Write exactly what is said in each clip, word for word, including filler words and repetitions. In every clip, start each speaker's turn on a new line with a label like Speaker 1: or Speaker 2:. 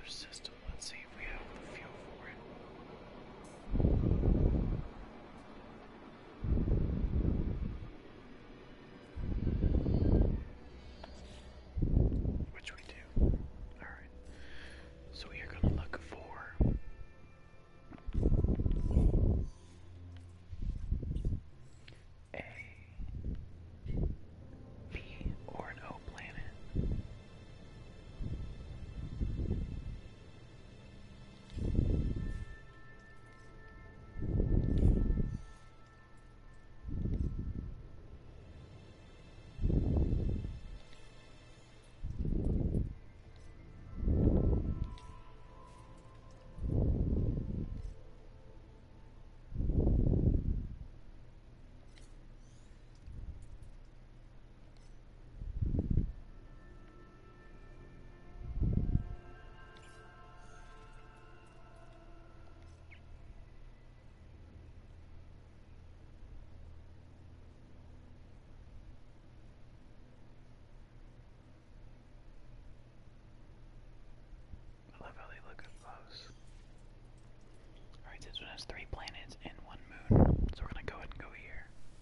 Speaker 1: system. Let's see if we have the fuel for it. Which we do. Alright. So we are going to look for a B or an O planet. I love how they look up close. Alright, this one has three planets and one moon. So we're gonna go ahead and go here.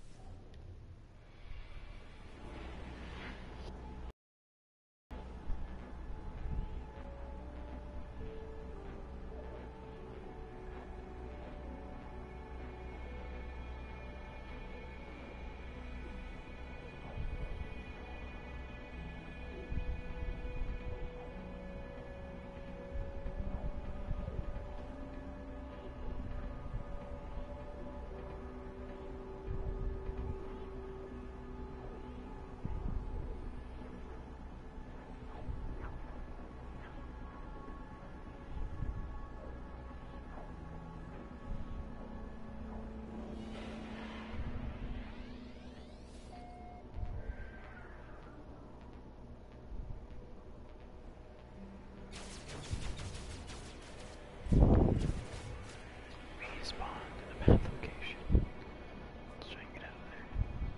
Speaker 1: We spawned in a bad location. Let's try and get out of there.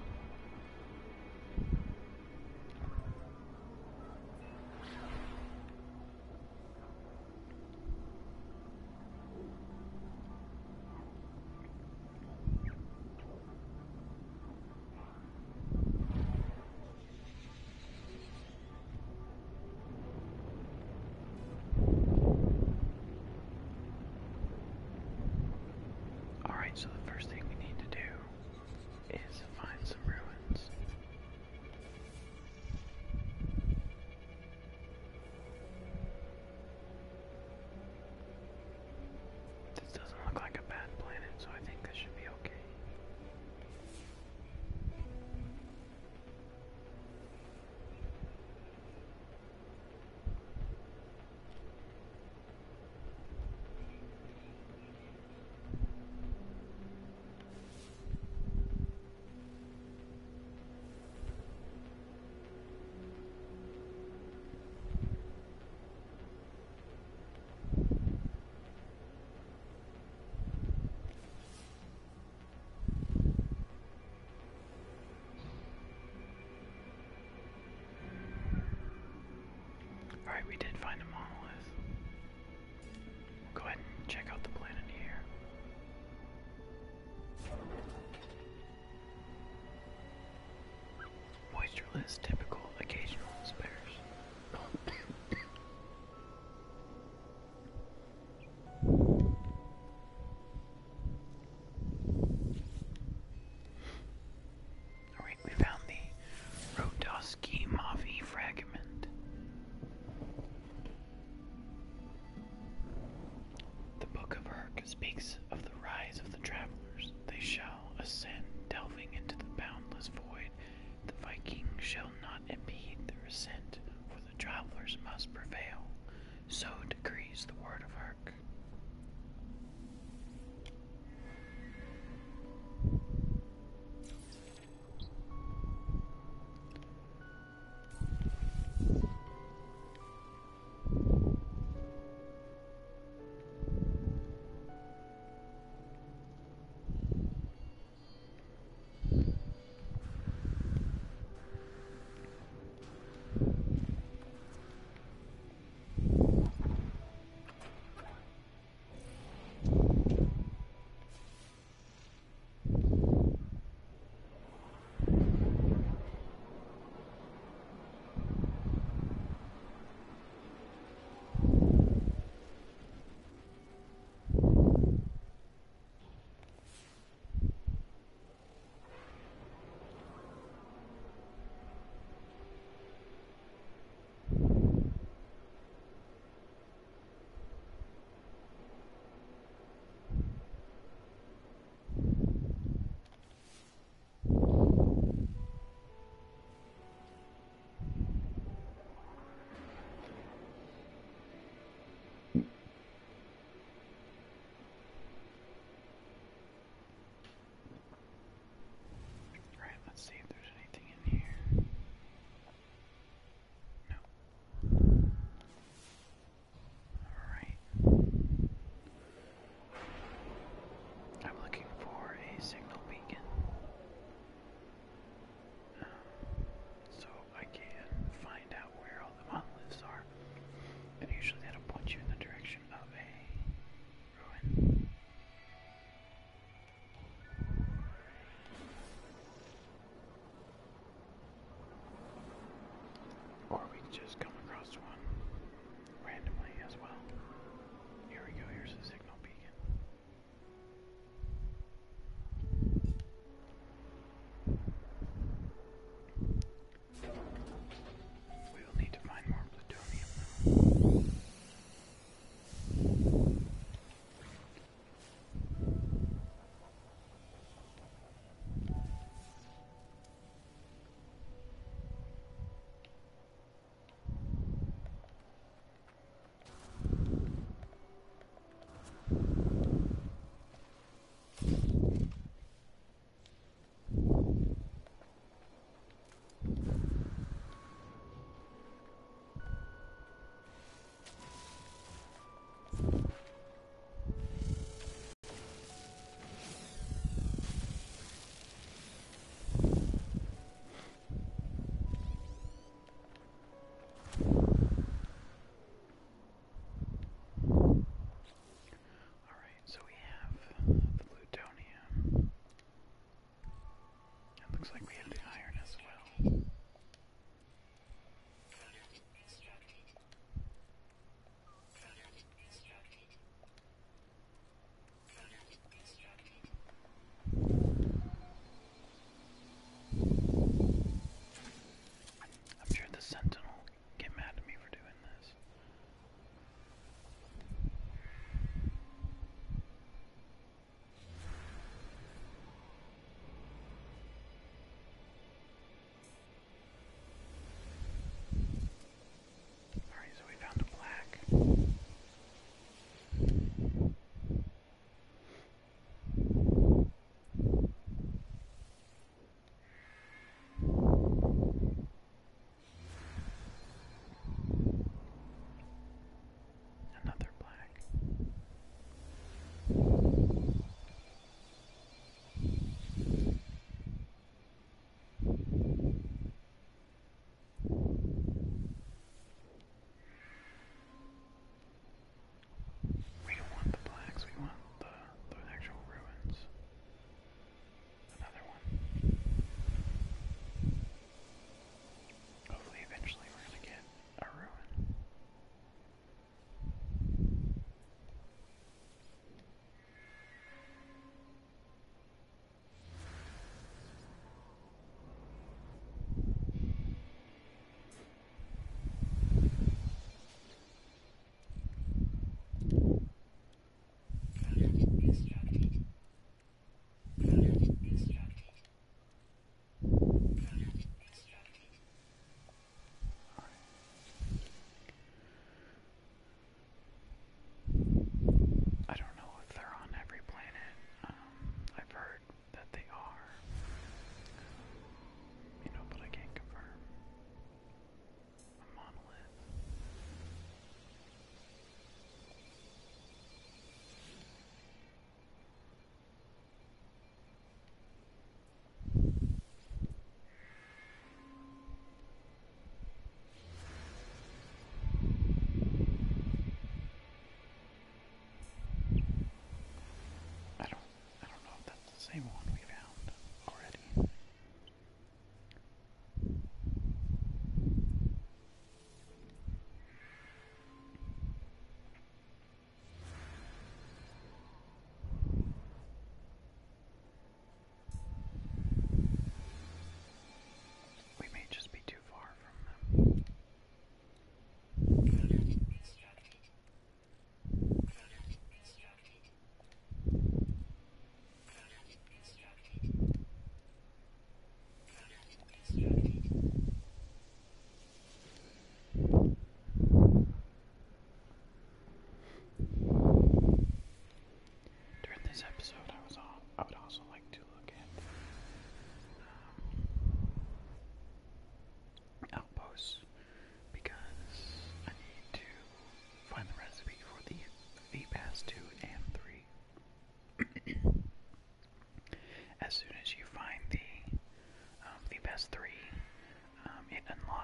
Speaker 1: Alright, so the first thing we need to do is find some ruins. This doesn't look like a bad planet, so I think this should be okay. Alright, we did find a monolith. We'll go ahead and check out the planet here. Moistureless, typical, occasional spares. Alright, we found the Rodoski Mavi fragment. The Book of Urk speaks of the rise of the travelers. They shall ascend, delving into the boundless void. The Vikings shall not impede their ascent, for the travelers must prevail. So decrees the word of Urk.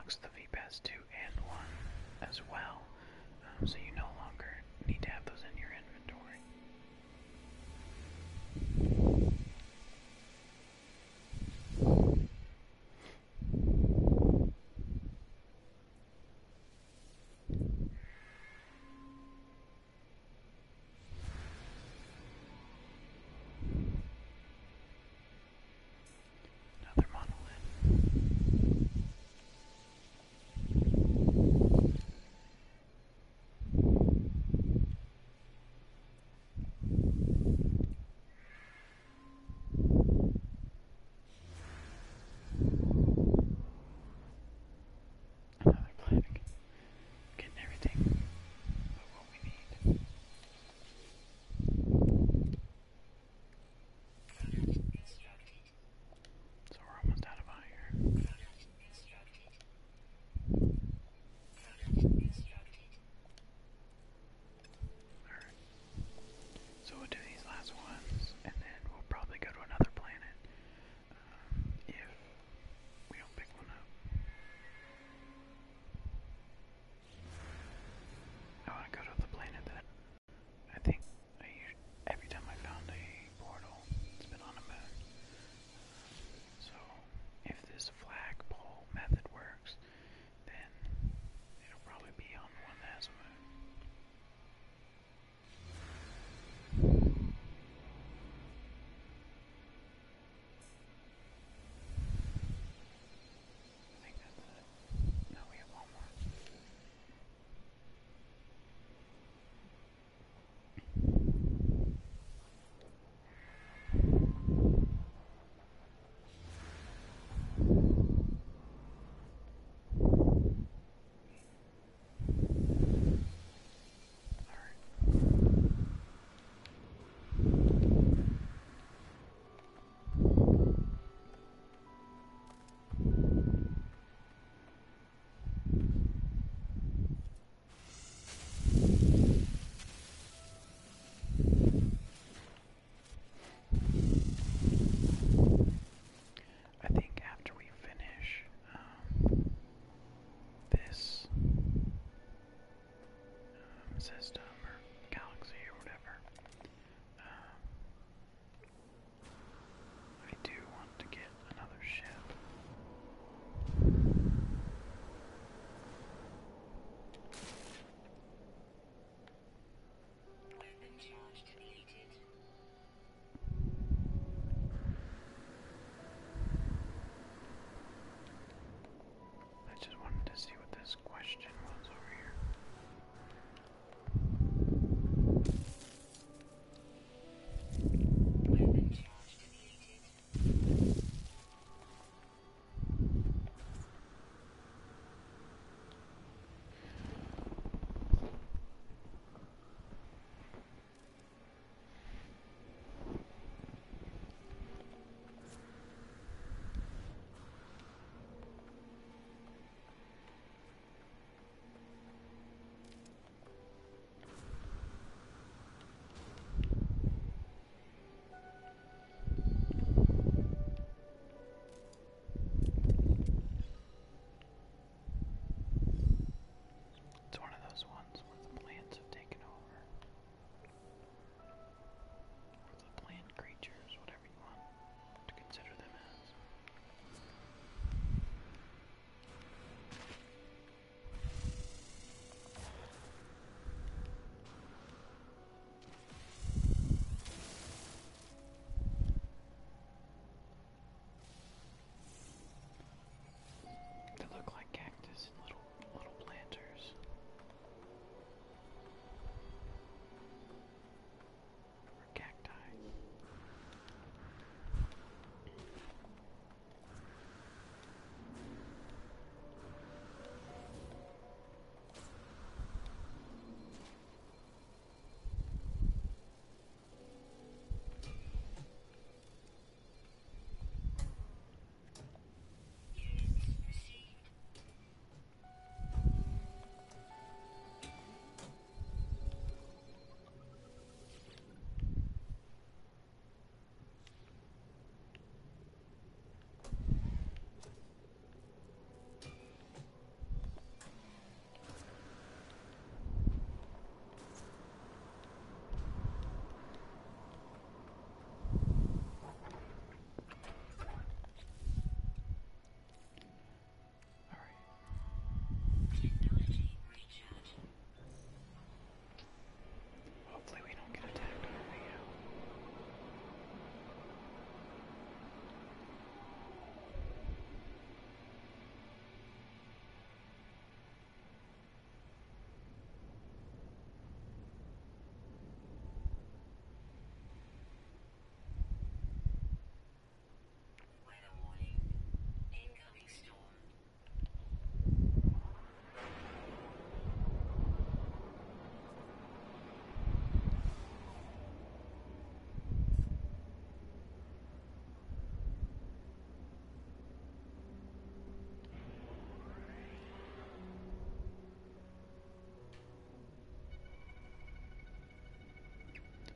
Speaker 1: unlocks the V-Pass two and one as well, um, so you no longer need to have those in your inventory. Another monolith.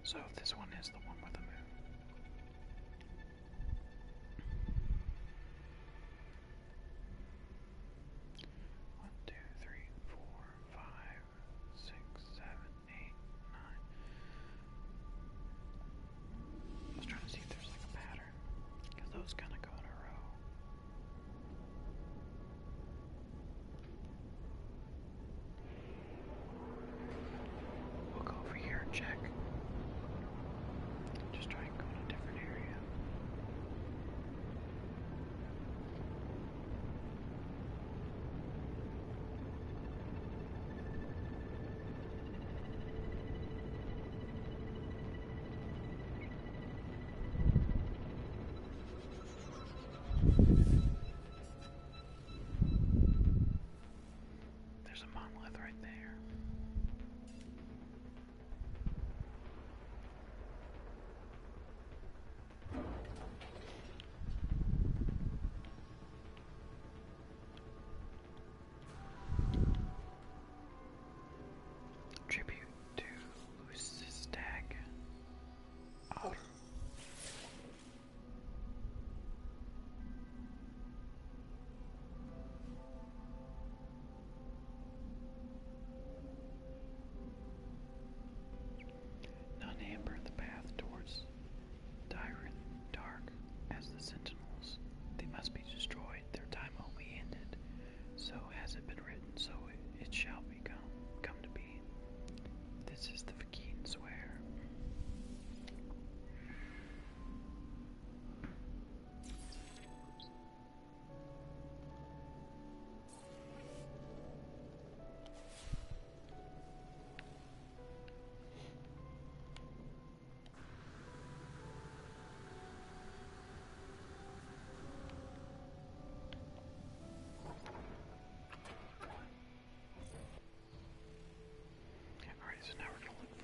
Speaker 1: So this one is the one with the moon. One, two, three, four, five, six, seven, eight, nine. I was trying to see if there's like a pattern, because those kind of go in a row. We'll go over here and check. Just try and go in a different area. There's a monolith right there. Tribute to Lusistag. Oh. None amber the path towards Dyren dark as the sentinels. They must be destroyed, their time only ended. So has it been written, so it, it shall become come to be. This is the Vakeen swear. Alright, so now we're gonna look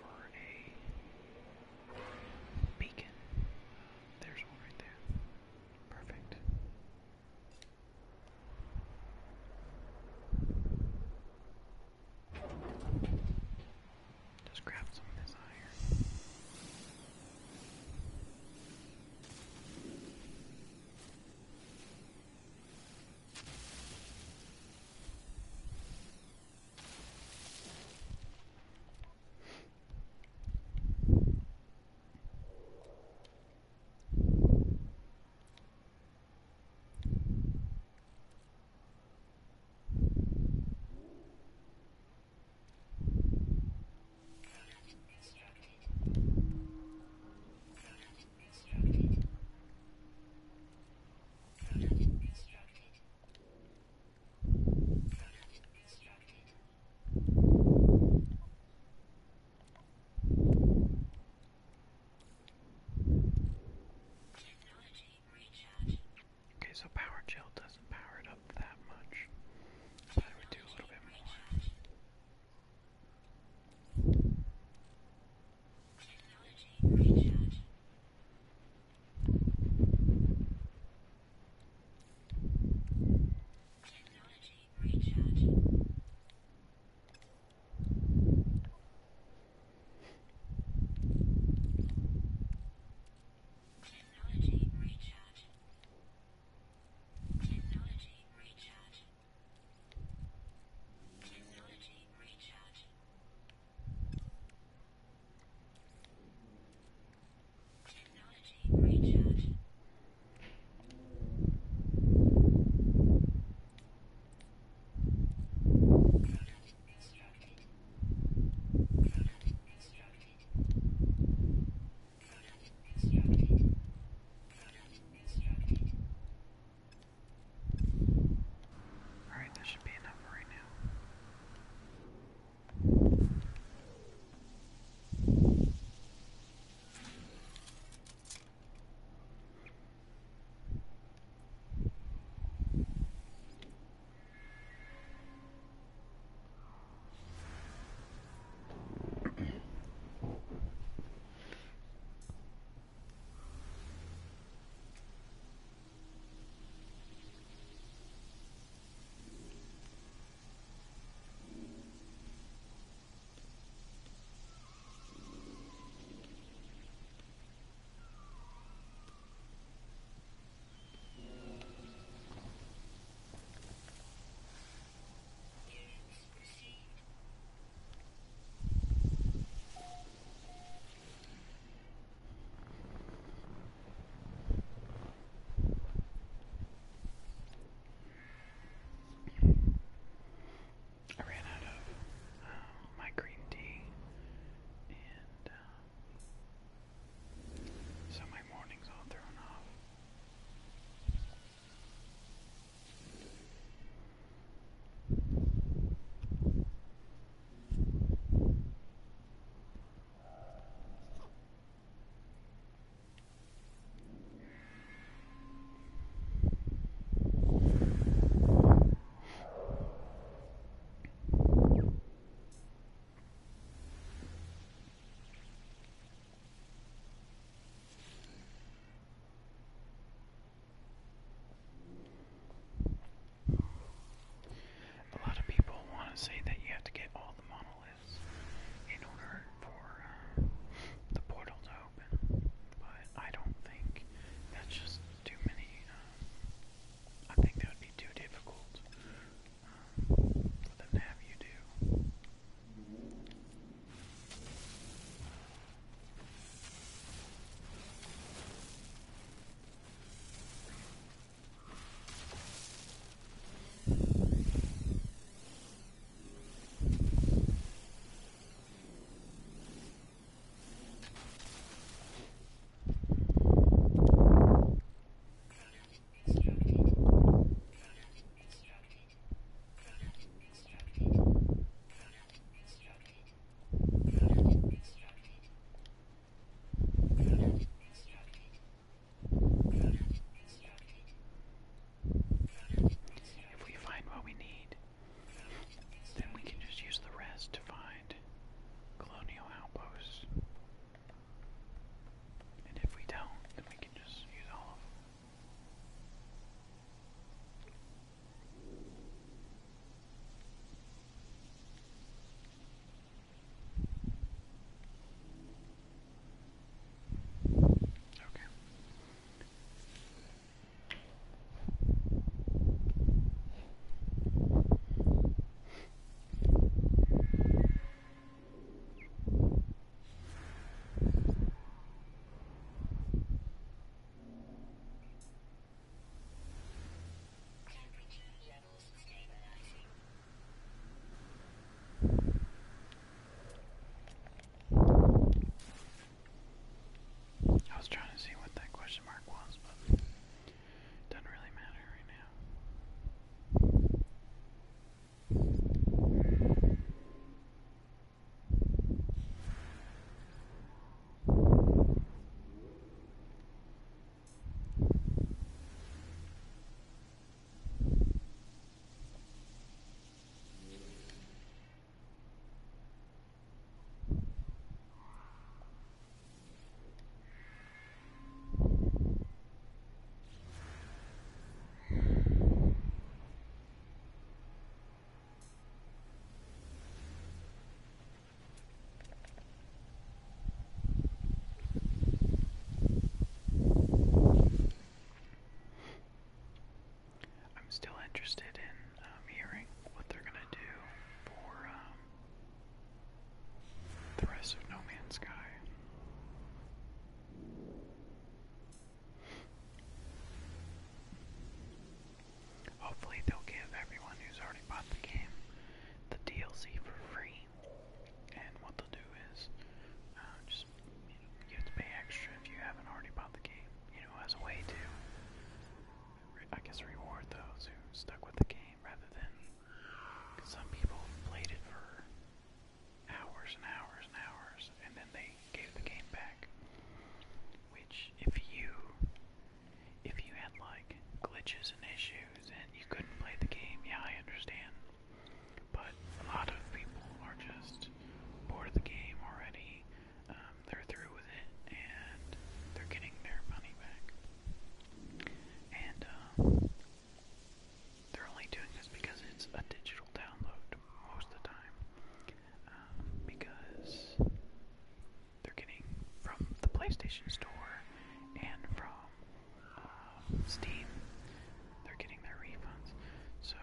Speaker 1: PlayStation Store and from uh, Steam. They're getting their refunds. So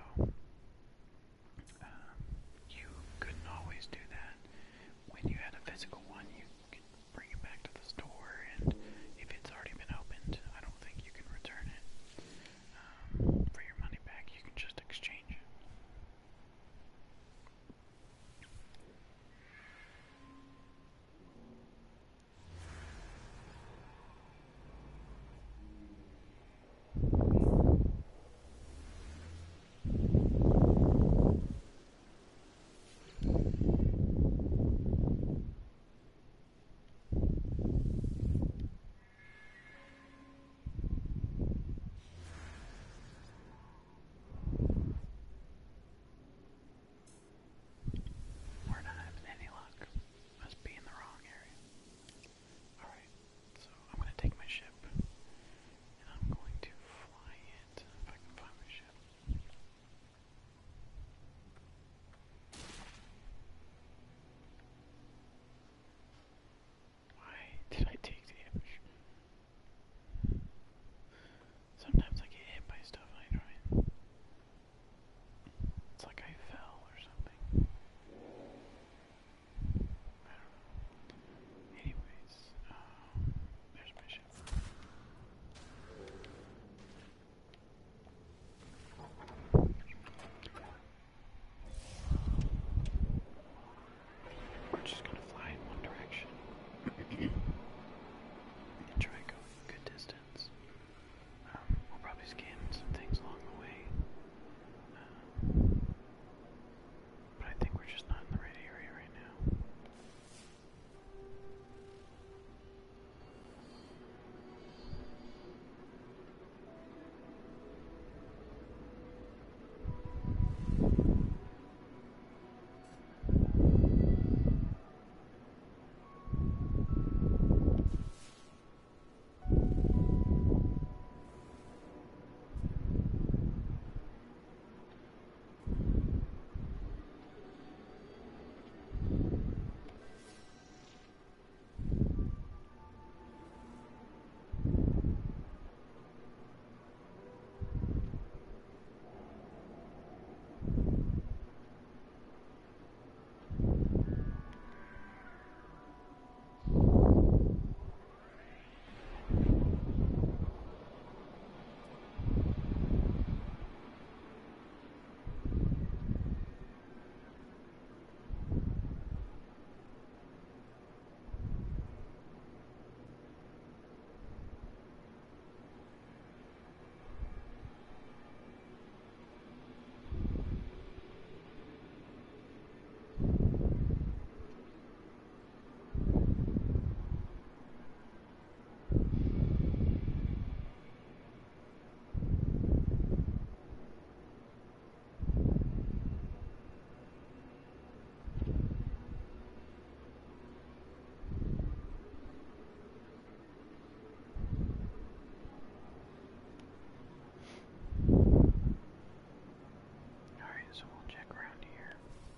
Speaker 1: um, you couldn't always do that. When you had a physical one, you could bring it back to the store, and if it's already been opened, I don't think you can return it um, for your money back. You can just exchange it. We're not having any luck. Must be in the wrong area. Alright, so I'm going to take my ship, and I'm going to fly it, if I can find my ship. Why did I take damage? Sometimes I get hit by stuff and I try and... It's like I fell or something. I don't know. Anyways, um, there's my ship. We're just gonna fly in one direction and try and go a good distance. Um, we'll probably scan some things along the way. Um, but I think we're just not in the right area right now. Alright, so we'll check around here.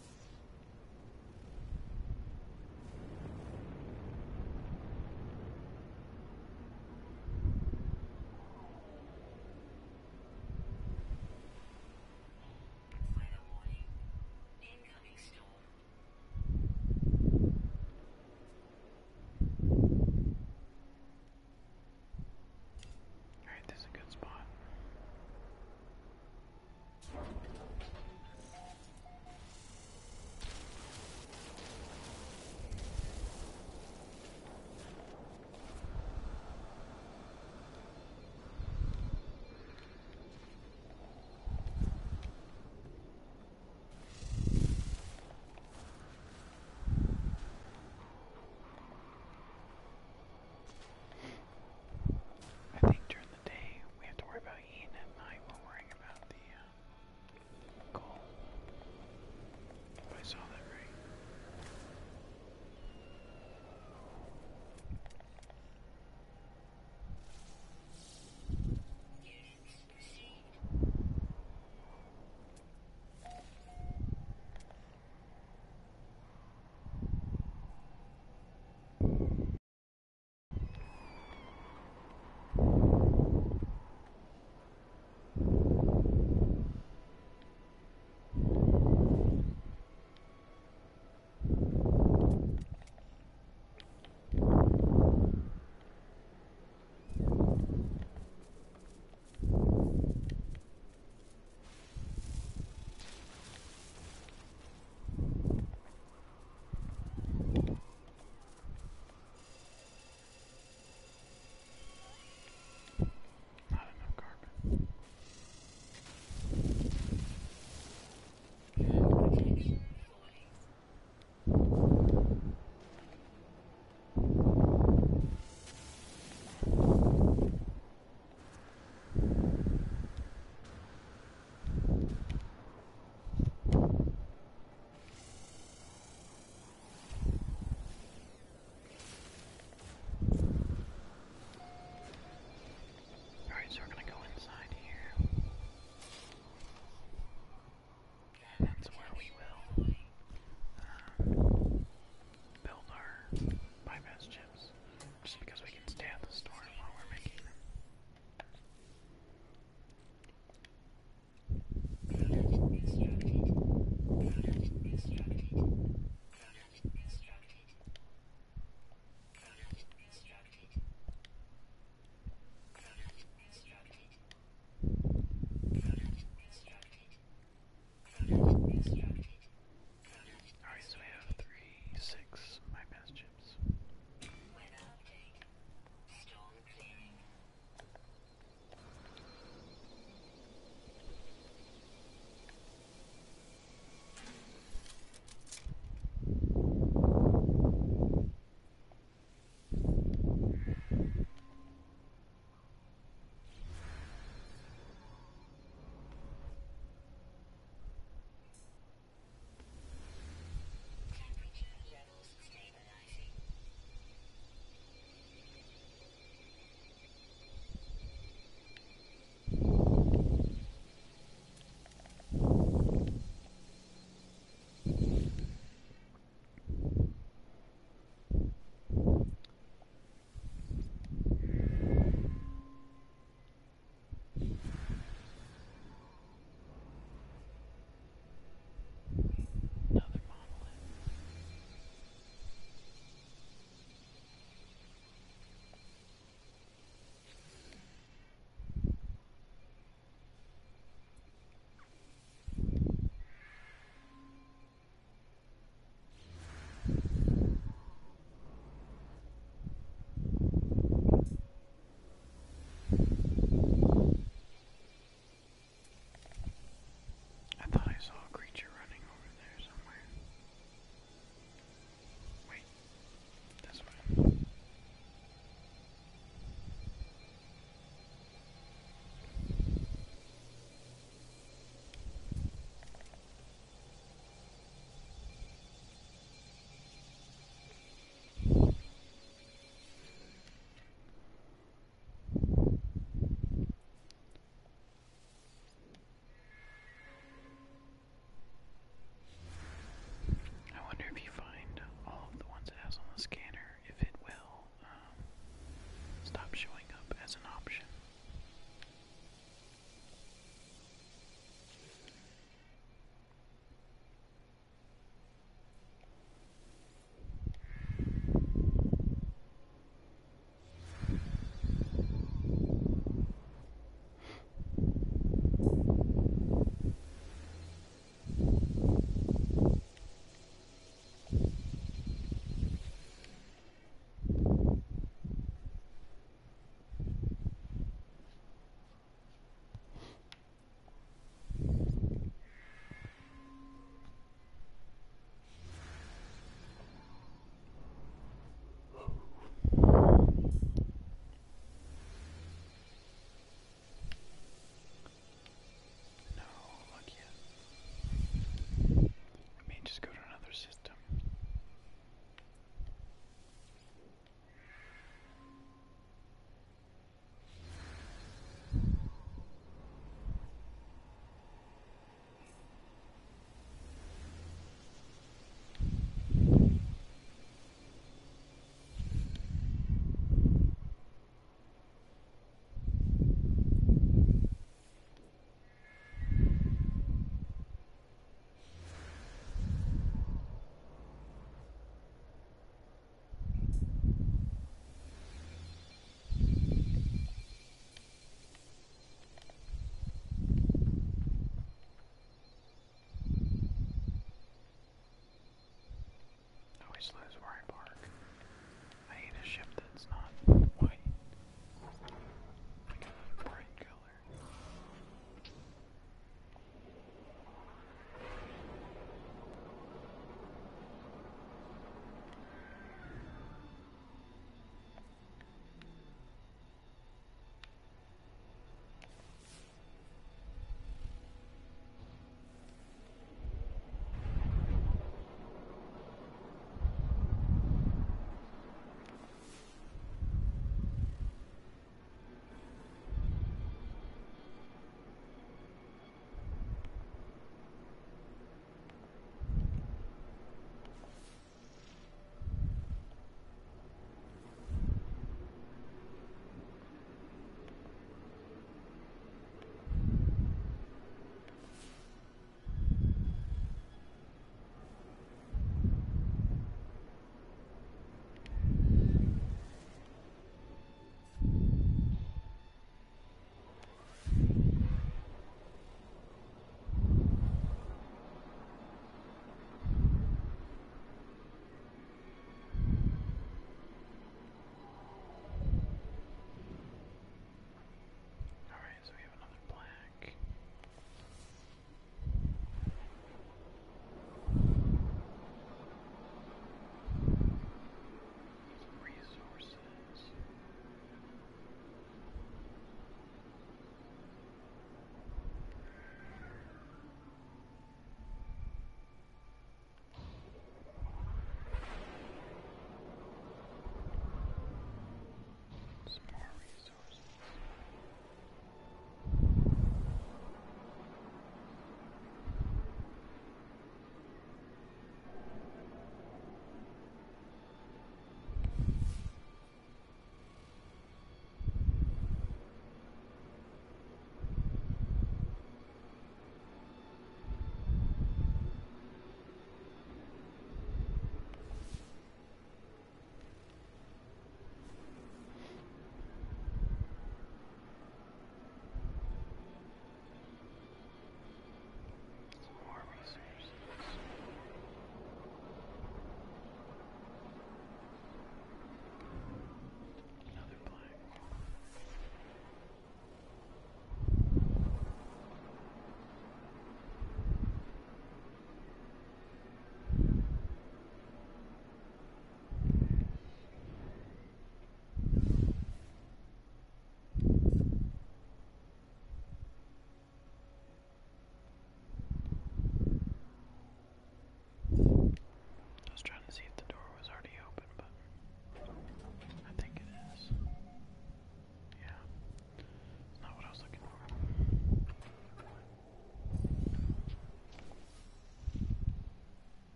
Speaker 1: Alright, this is a good spot. I think during the day we have to worry about eating, at night we're worrying about the uh, coal. If I saw that right.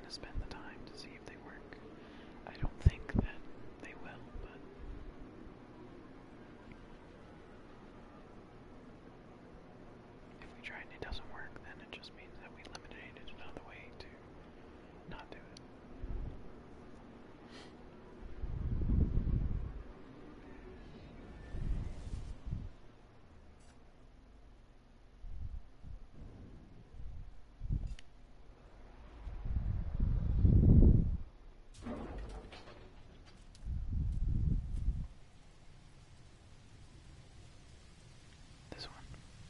Speaker 1: to spend the time to see if they work. I don't think that they will, but if we try and it doesn't work, then it just means that we eliminated another way to not do it. This one.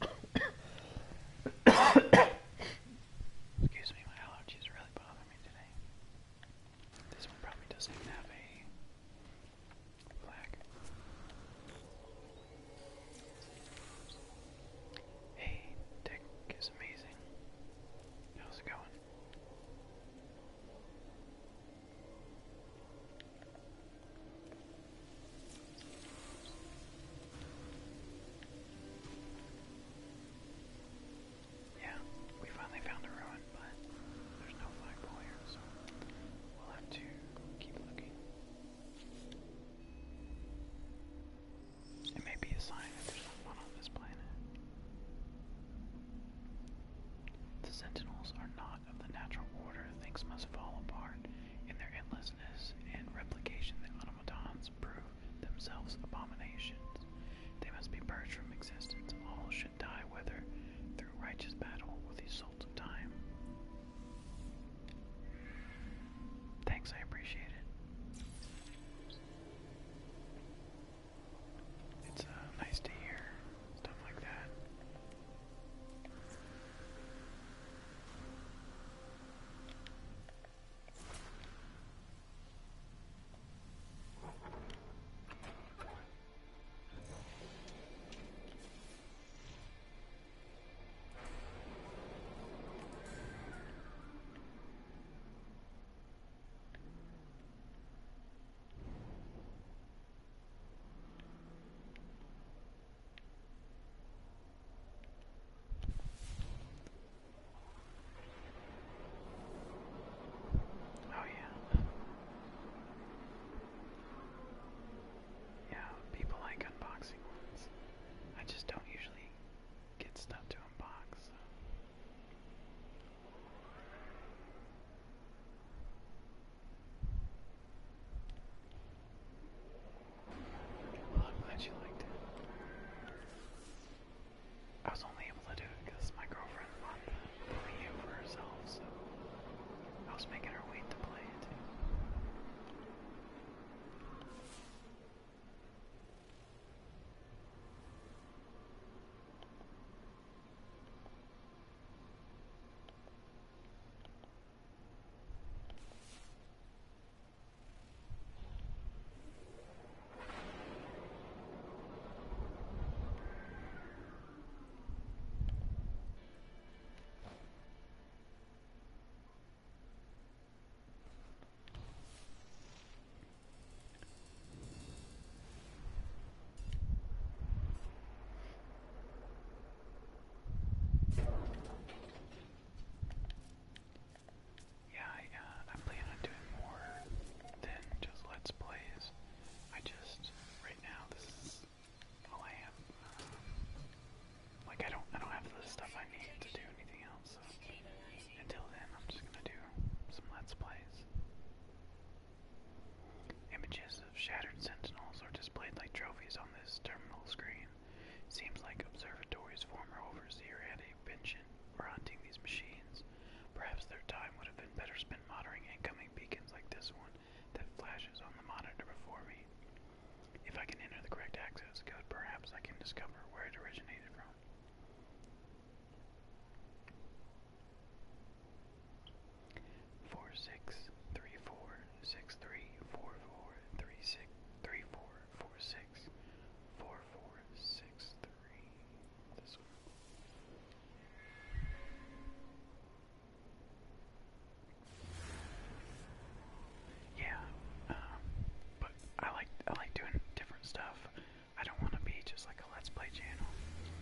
Speaker 1: Excuse me, my allergies really bother me today. This one probably doesn't even have a flag. Hey, Dick is amazing. How's it going? Yeah, we finally found a ruin, but there's no flagpole here, so we'll have to keep looking. It may be a sign that there's not one on this planet. The Sentinels are not of the natural order. Things must fall apart in their endlessness and replication. The automatons prove themselves abominations. They must be purged from existence. All should die, whether through righteous battle or the assault of time. Thanks, I appreciate it. It's uh, nice to hear stuff like that. Oh yeah. Yeah, people like unboxing ones. I just don't usually get stuff to unbox. So. Well, I'm glad you liked it. I was only able to do it because my girlfriend bought the Wii U for herself, so I was making her wait to play it. Yeah, I, uh, I plan on doing more than just Let's Plays. I just, right now, this is all I have. Like, I don't, I don't have the stuff I need to do anything else. So until then, I'm just gonna do some Let's Plays. Images of shattered sentinels are displayed like trophies on this terminal screen. Seems like Observatory's former overseer had a penchant for hunting these machines. Perhaps their time would have been better spent monitoring incoming beacons like this one that flashes on the monitor before me. If I can enter the correct access code, perhaps I can discover where it originated from. Four six three four six three four four three six three four four six four four six three. This one. Yeah, um, but I like I like doing different stuff. I don't want to be just like a Let's Play channel.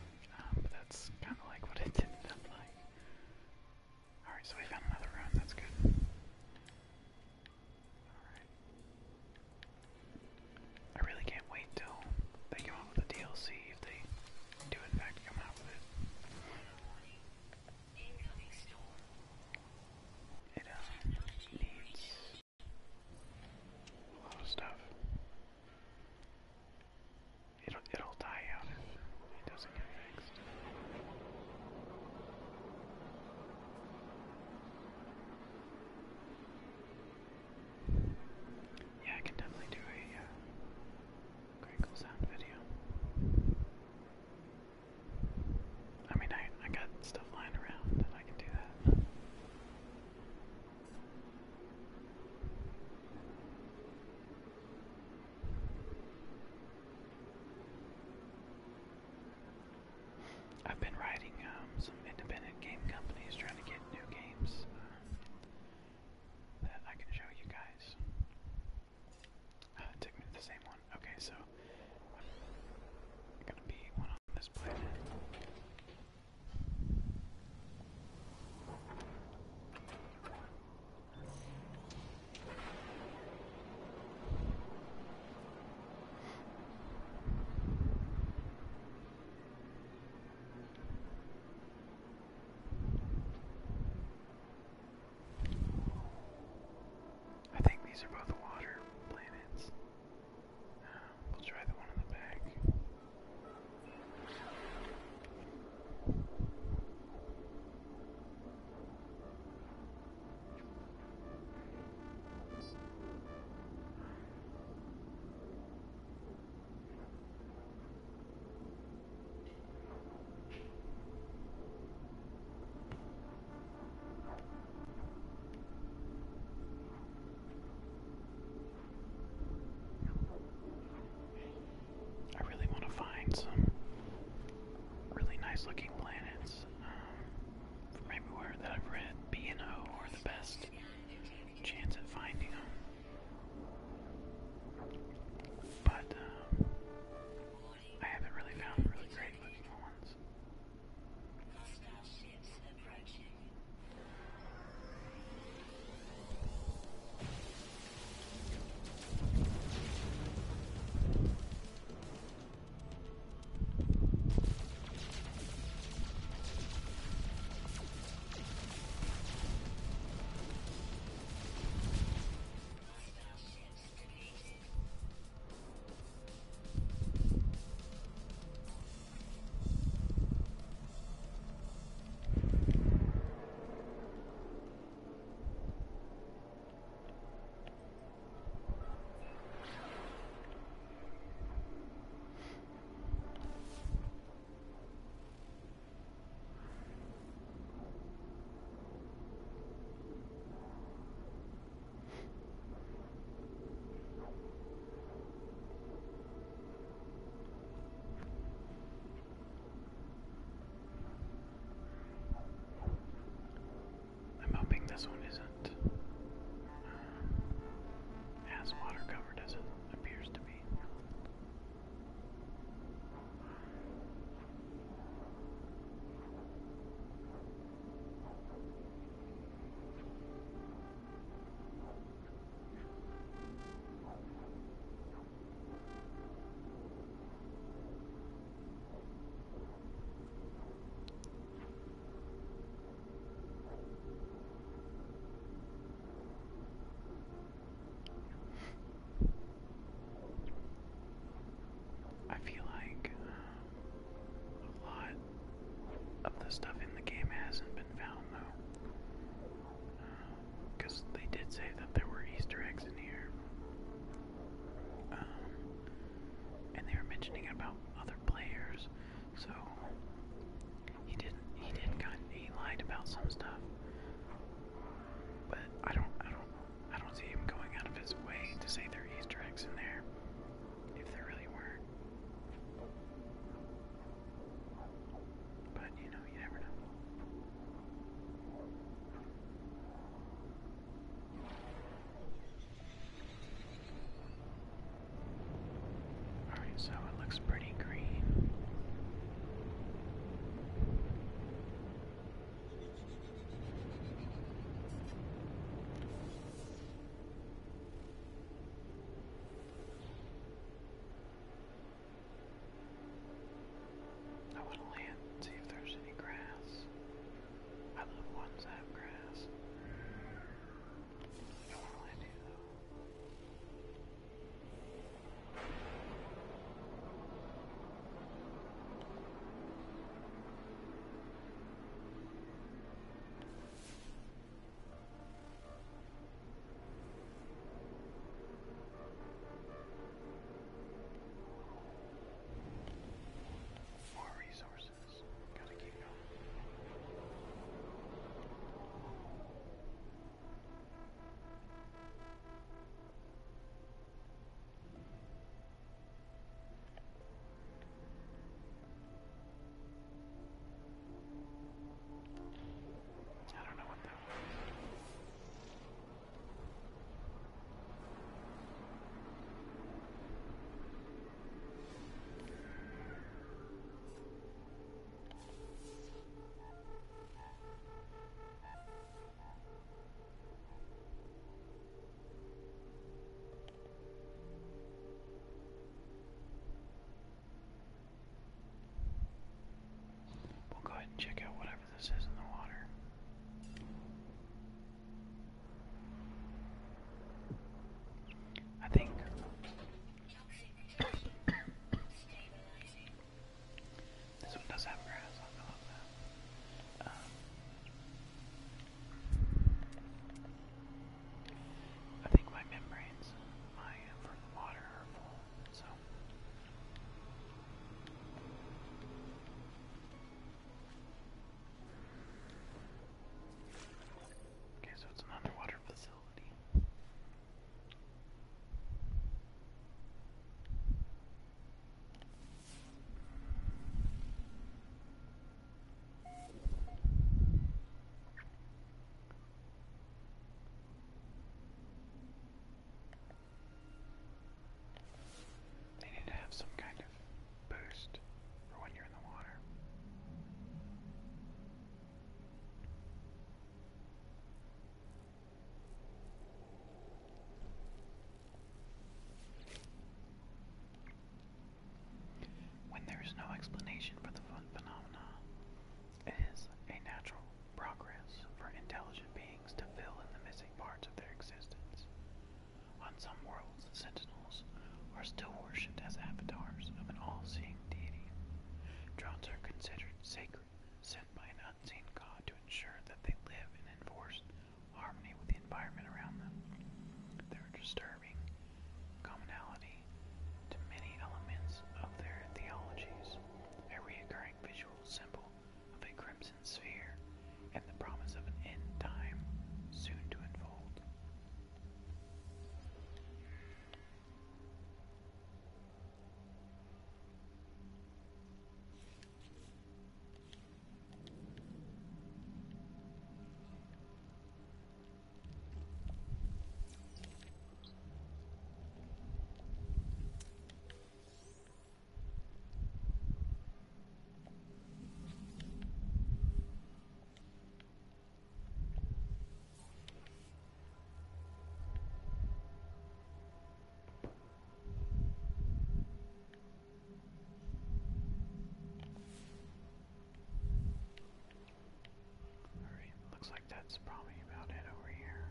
Speaker 1: that's probably about it over here.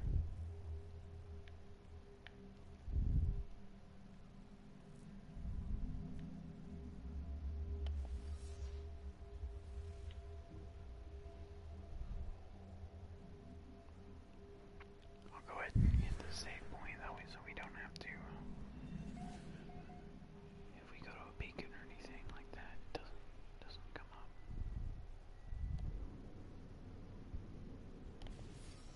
Speaker 1: I'll go ahead and hit the save point that way so we don't have to. If we go to a beacon or anything like that, it doesn't doesn't come up.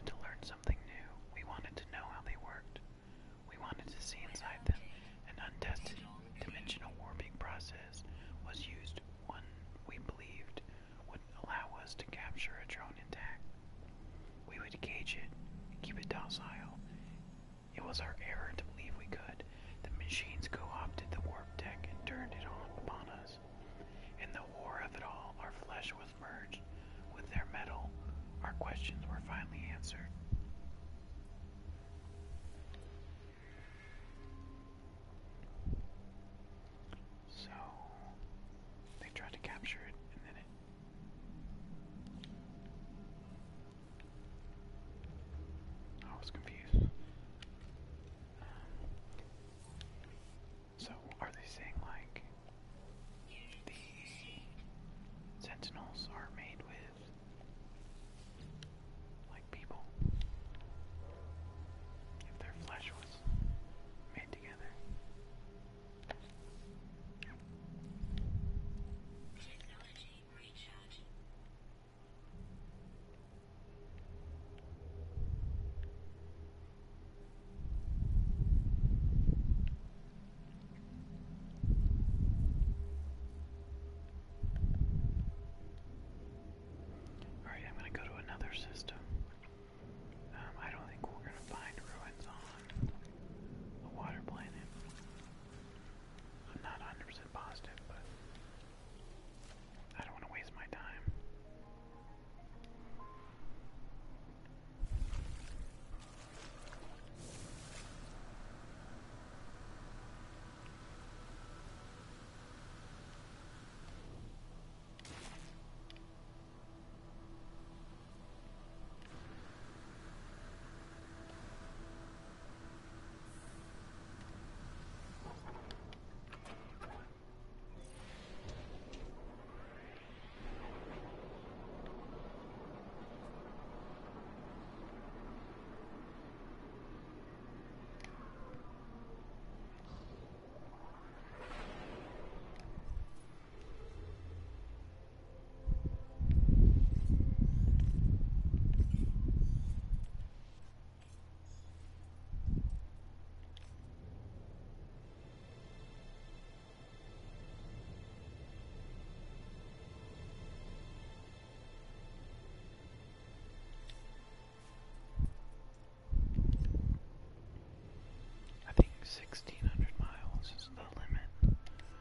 Speaker 1: wanted to learn something new. We wanted to know how they worked. We wanted to see inside them. An untested dimensional warping process was used, one we believed would allow us to capture a drone intact. We would gauge it, keep it docile. It was our error to believe we could. The machines co-opted the warp tech and turned it on upon us. In the horror of it all, our flesh was merged with their metal. Our questions were finally answered. So, they tried to capture it, and then it... I was confused. Um, so, are they saying, like, the Sentinels are made with, like, people? If their flesh was made together?
Speaker 2: Technology recharge.
Speaker 1: Alright, I'm gonna go to another system. Um, I don't think we're gonna find ruins on a water planet. I'm not one hundred percent positive, but I don't want to waste my time. I think sixteen hundred miles is the limit.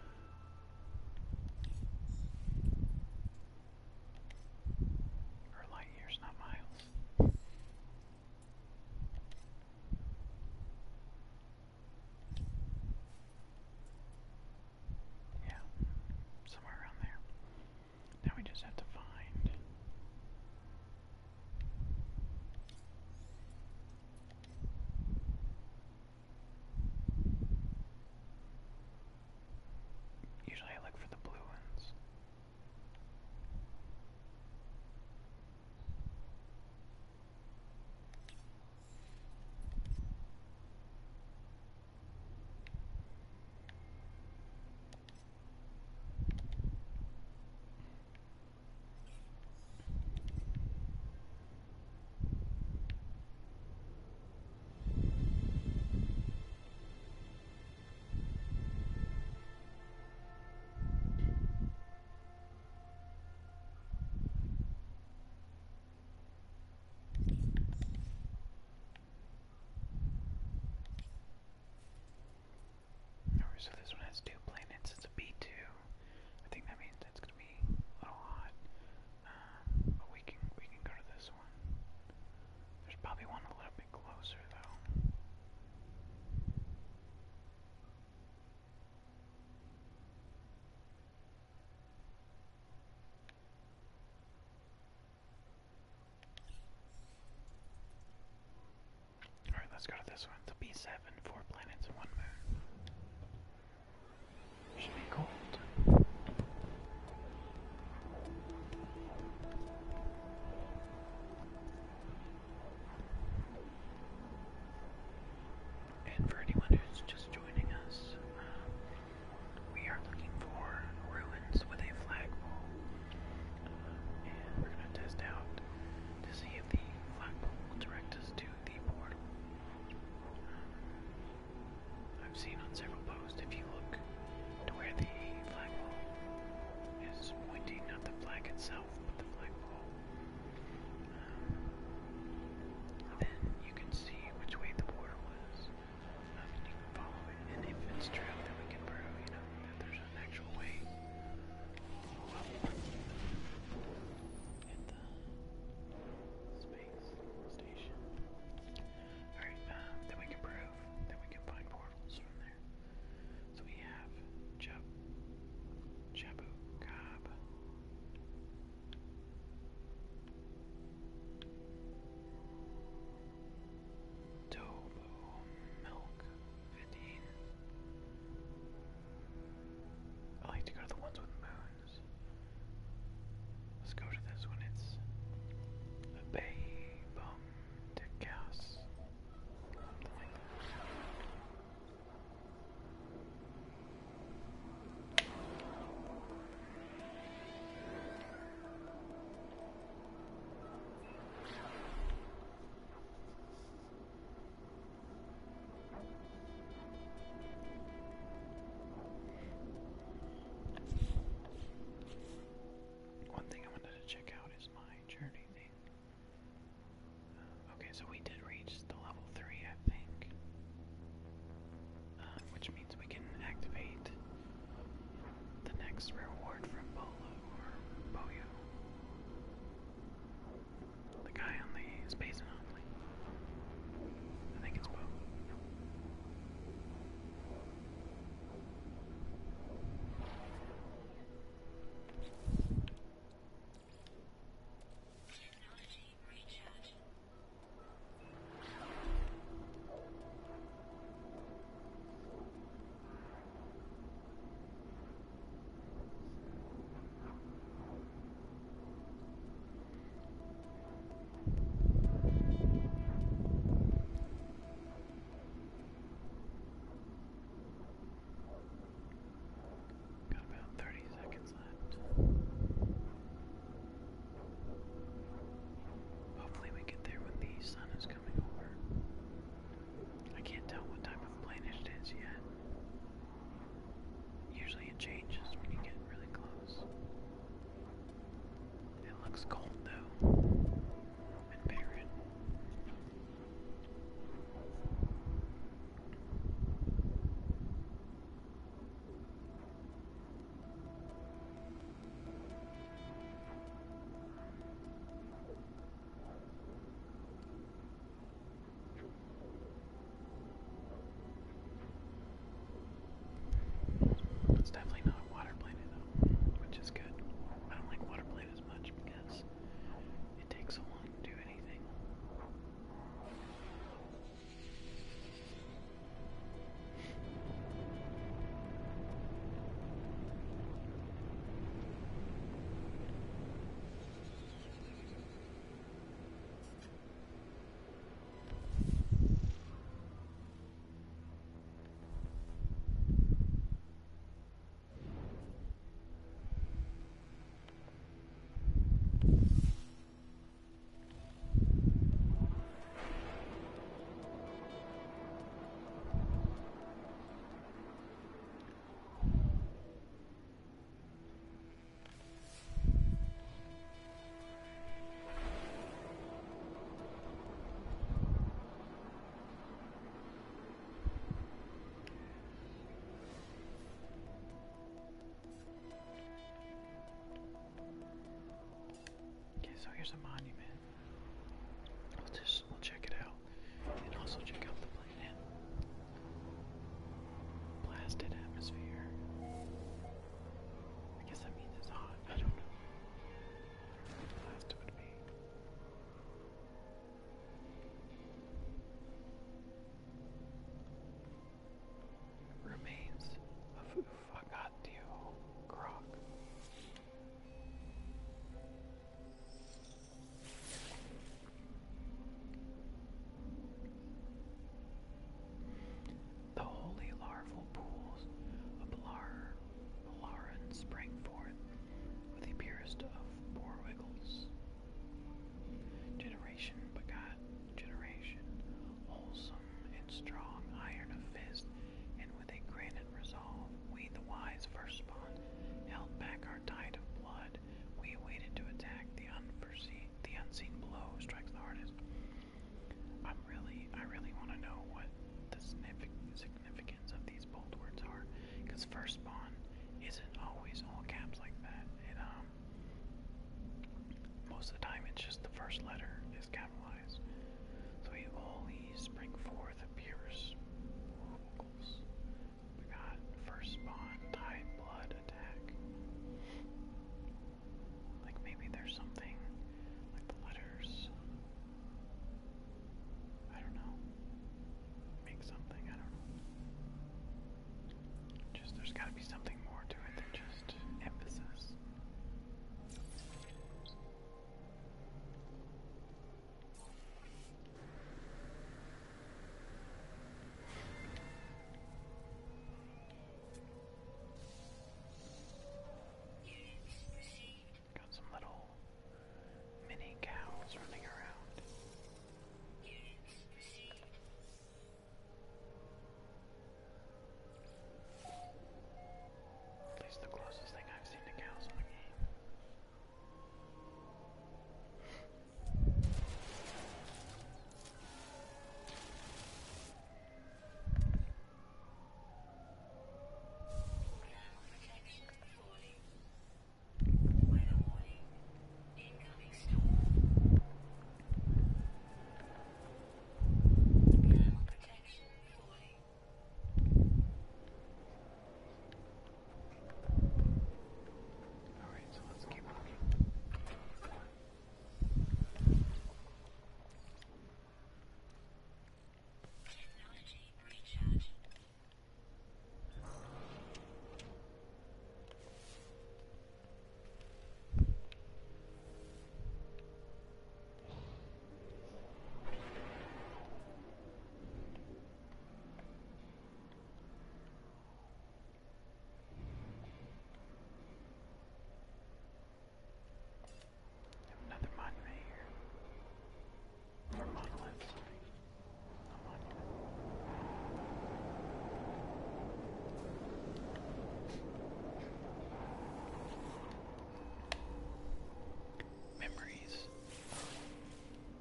Speaker 1: Or light years, not miles. Yeah, somewhere around there. Now we just have to find... Usually I look for the blue ones. Alright, so this one has two planets. It's a B two. I think that means it's gonna be a little hot. Um, but we can we can go to this one. There's probably one a little bit closer though. Alright, let's go to this one. It's a B seven, four planets and one moon. Should be cold. And for anyone who's just joining us, um, we are looking for ruins with a flagpole. Um, and we're going to test out to see if the flagpole will direct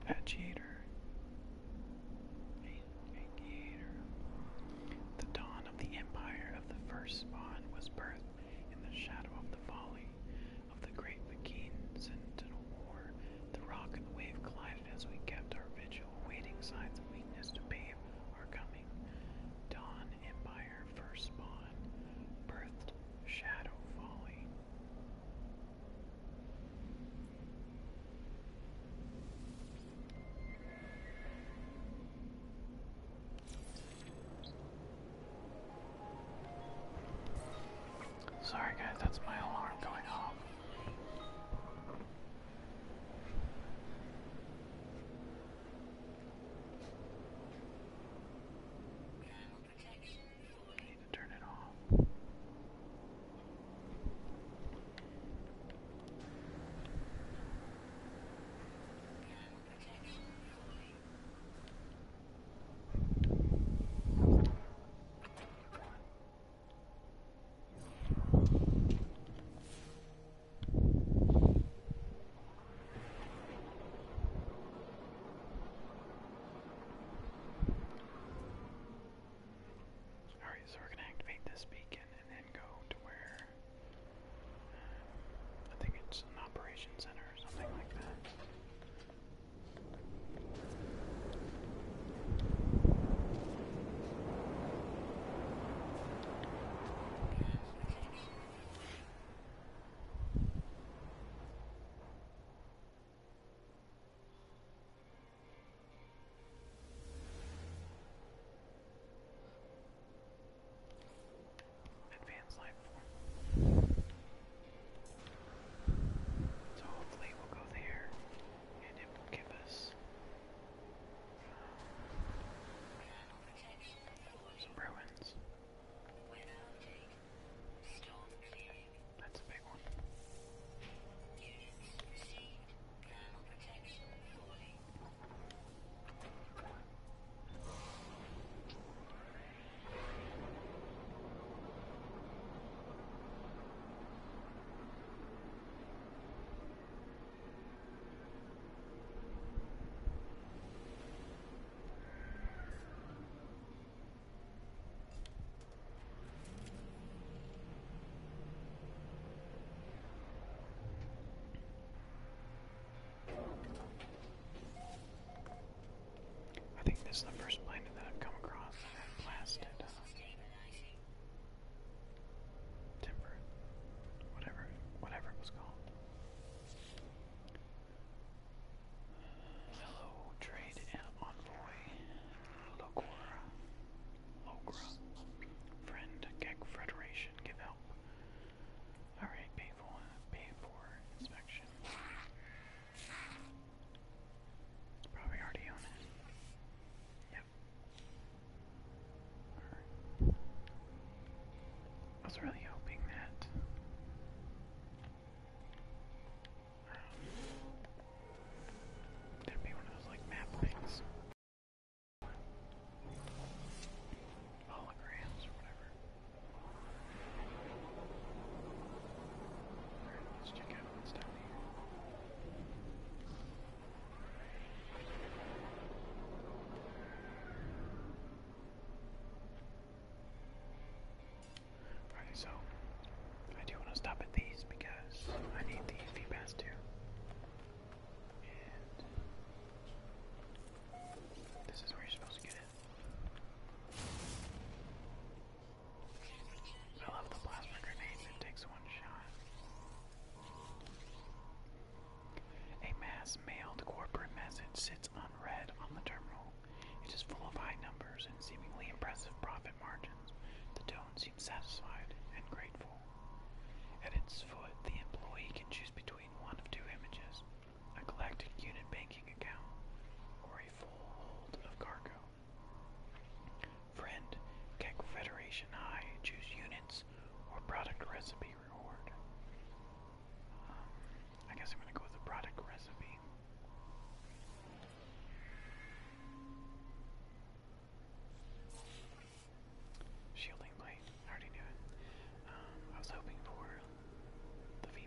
Speaker 1: Agitator. Agitator. The dawn of the empire of the first spawn was birthed in the shadow of the folly of the great Viking Sentinel War. The rock and the wave collided as we kept our vigil, waiting signs of weakness to pave our coming. Dawn, empire, first spawn, birthed, shadow, folly. Sorry guys, that's my alarm going off. I need to turn it off. Alright, so we're gonna activate this beacon and then go to where I think it's an operation center or something like that. Advanced life form. So hopefully we'll go there and it will give us um, some ruins. That's a big one. I think this is the first planet that I've come across that had blasted uh, timber, whatever, whatever it was called. Hello, trade envoy, Logora, Logra, friend, Gek Federation, give help. Alright, pay for, pay for inspection. It's probably already on it. Yep. Alright. I was really hoping that um, there'd be one of those like map things. Holograms or whatever. Alright, let's check out what's down here. Alright, so I do want to stop at these because I need the V PASS too. And this is where you're supposed to get it. I love the plasma grenade that takes one shot. A mass mailed corporate message sits unread on the terminal. It is full of high numbers and seemingly impressive profit margins. The tone seems satisfied and grateful. At its foot, the employee can choose between one of two images: a galactic unit banking account or a full hold of cargo. Friend, Gek Federation High, choose units or product recipe reward. Um, I guess I'm gonna go with the product recipe. Shielding plate, I already knew it. Um, I was hoping for the V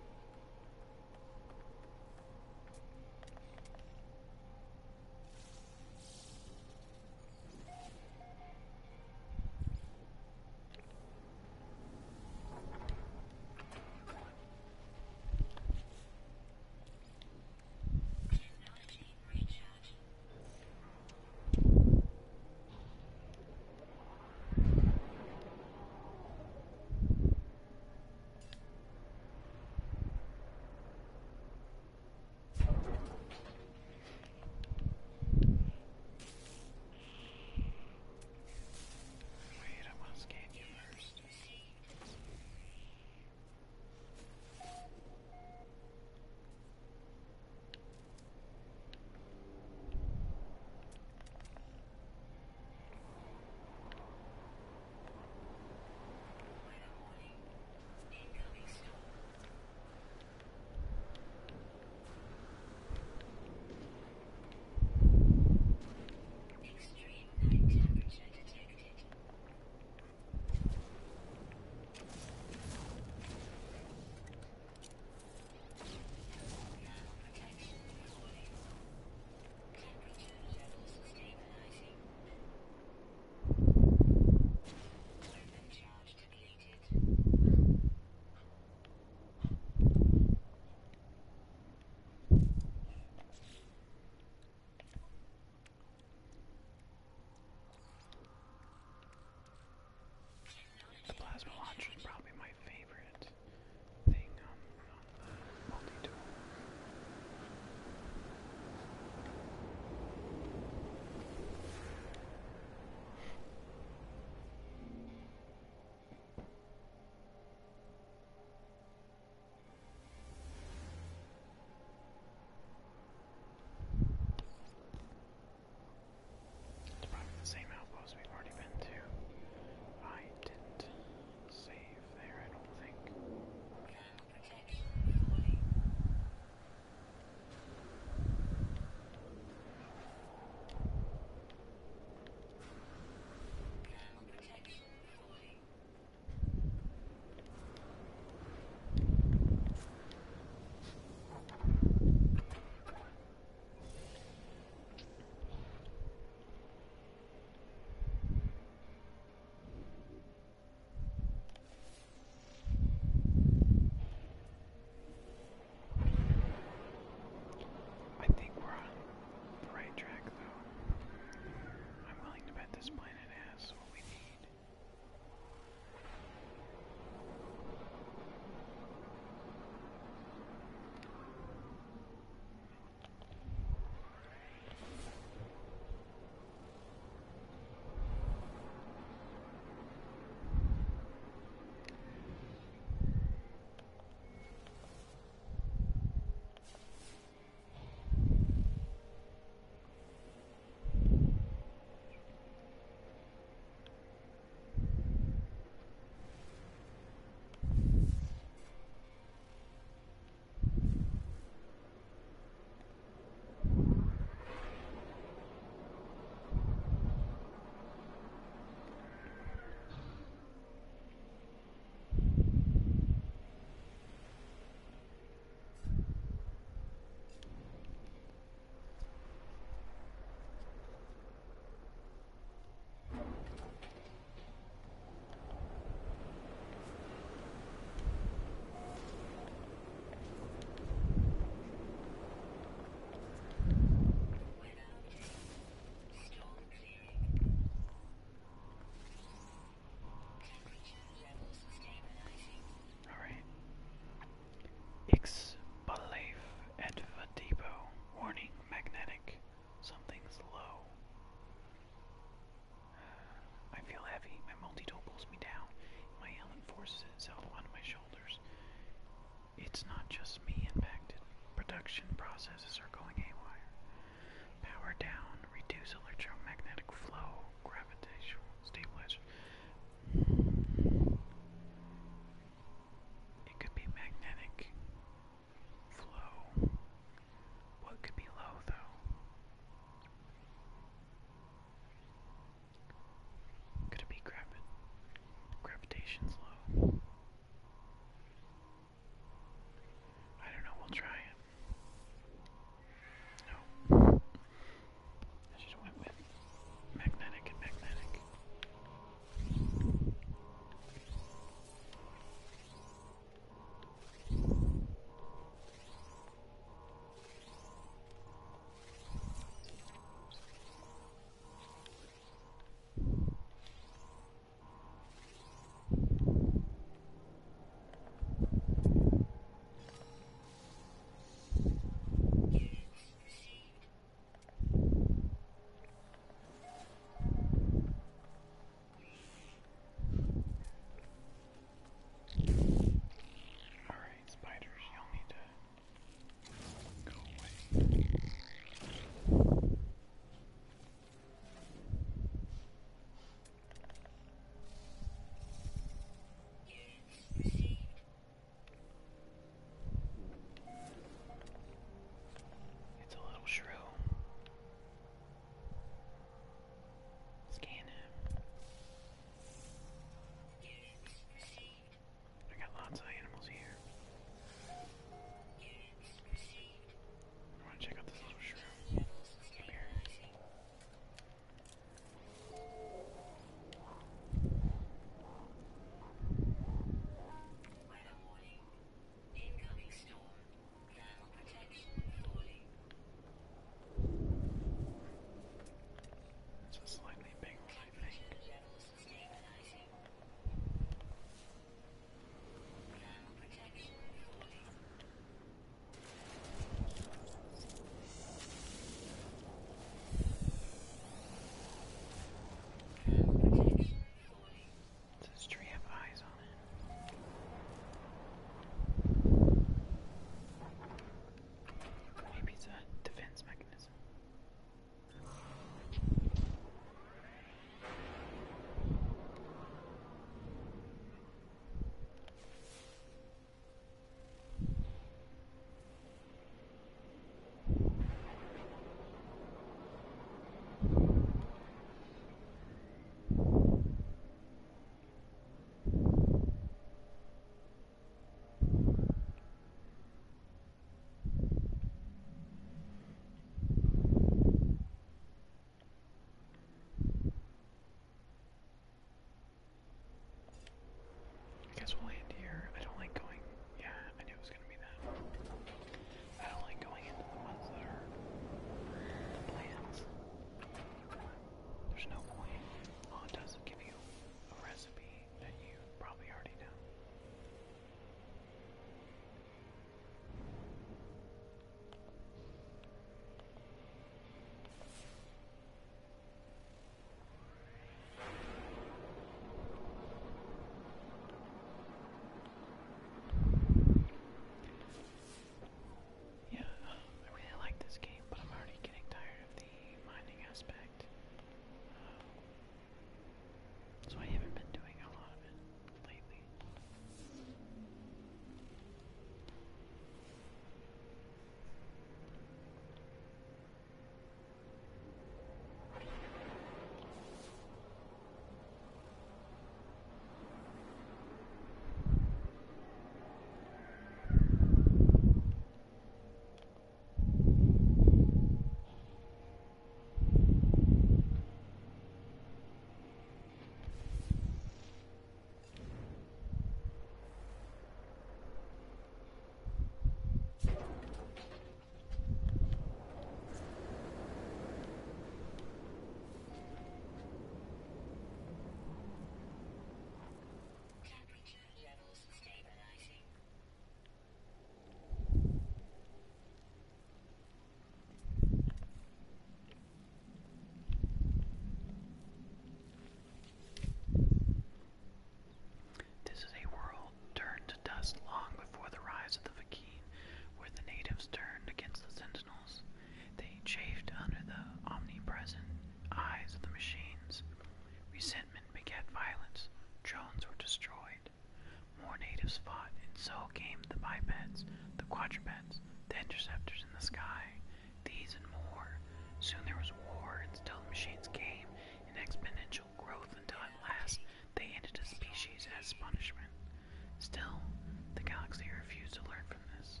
Speaker 1: So came the bipeds, the quadrupeds, the interceptors in the sky, these and more. Soon there was war, and still the machines came in exponential growth until at last they ended a species as punishment. Still, the galaxy refused to learn from this.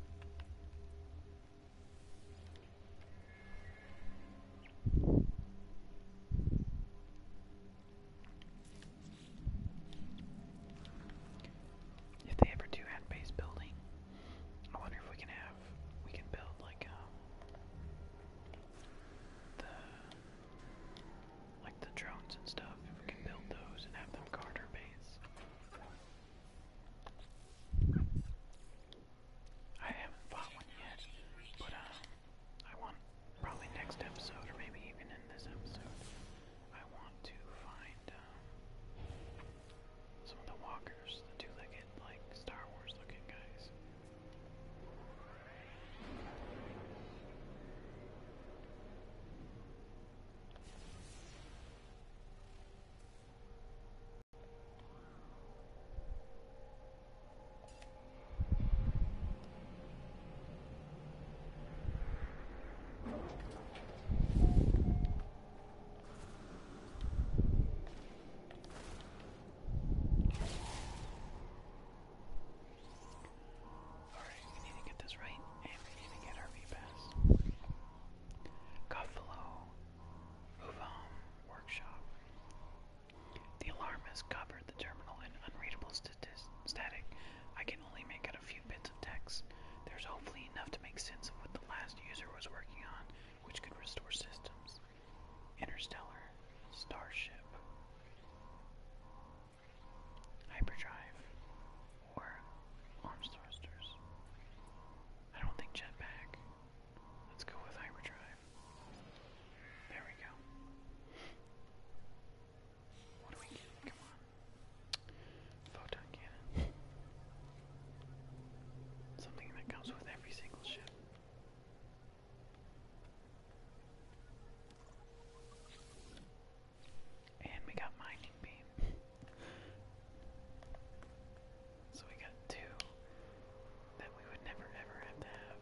Speaker 1: If they ever do add base building, I wonder if we can have, we can build like um, the, like the drones and stuff, if we can build those and have them guard our base. I haven't fought one yet, but um, I want, probably next episode, or maybe even in this episode, I want to find um, some of the walkers, the two-legged, like, Star Wars looking guys. Alright, we need to get this right, and we need to get our V-Pass. Buffalo, Uvam Workshop. The alarm has covered the terminal in unreadable statis- static. I can only make out a few bits of text. There's hopefully enough to make sense of what the last user was working on, which could restore systems. Interstellar, Starship, Hyperdrive, or arms thrusters. I don't think jetpack. Let's go with hyperdrive. There we go. What do we get? Come on. Photon cannon. Something that comes with every single ship. And we got mining beam. So we got two that we would never ever have to have.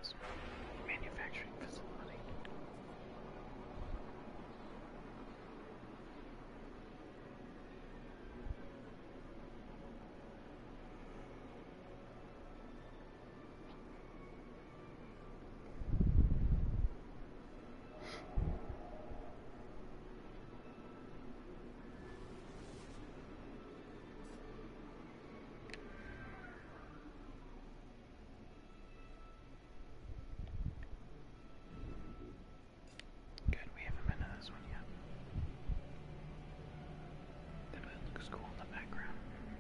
Speaker 1: this manufacturing facility. Good, we haven't been to this one yet. The moon looks cool in the background.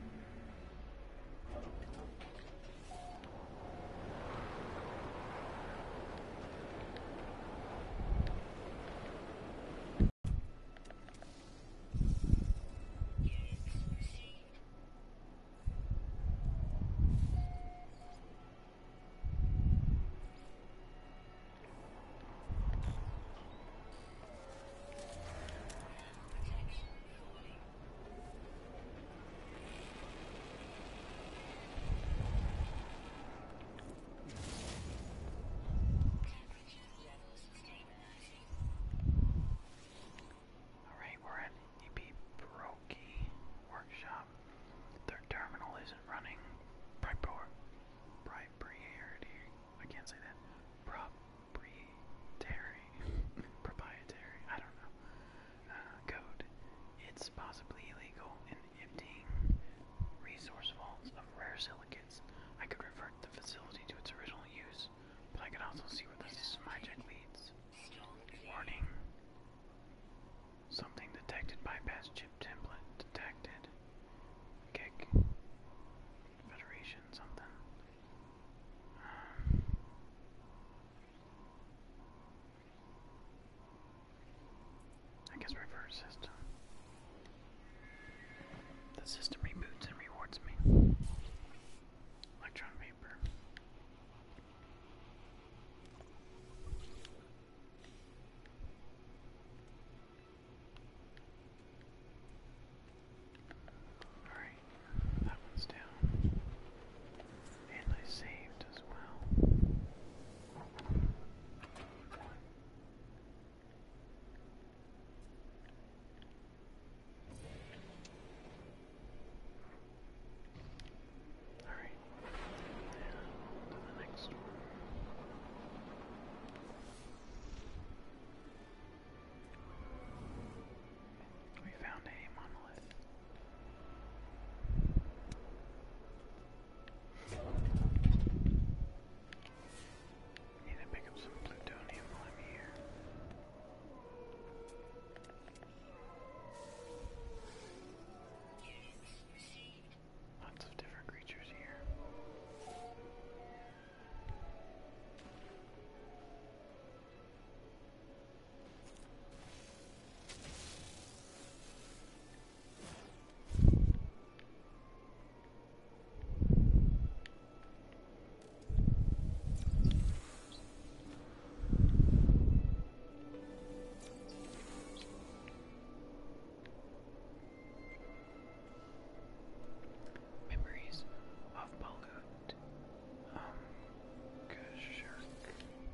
Speaker 1: Alright, we're at E P Brokey Workshop. Their terminal isn't running. Pripor proprietary. I can't say that. Proprietary. Proprietary. I don't know. Uh, code. It's possibly illegal in emptying resource vaults of rare silicates. I could revert the facility to its original use, but I could also see where this magic leads. Warning. Something detected. Bypass chip template detected. Kick. Federation something. Um, I guess reverse system. The system reboots and rewards me. Electron vapor. Alright, that one's down. And I saved as well. Alright, to the next one. We found a monolith. Need to pick up some plutonium while I'm here. Lots of different creatures here. Memories of Balut. Um, Kashirk.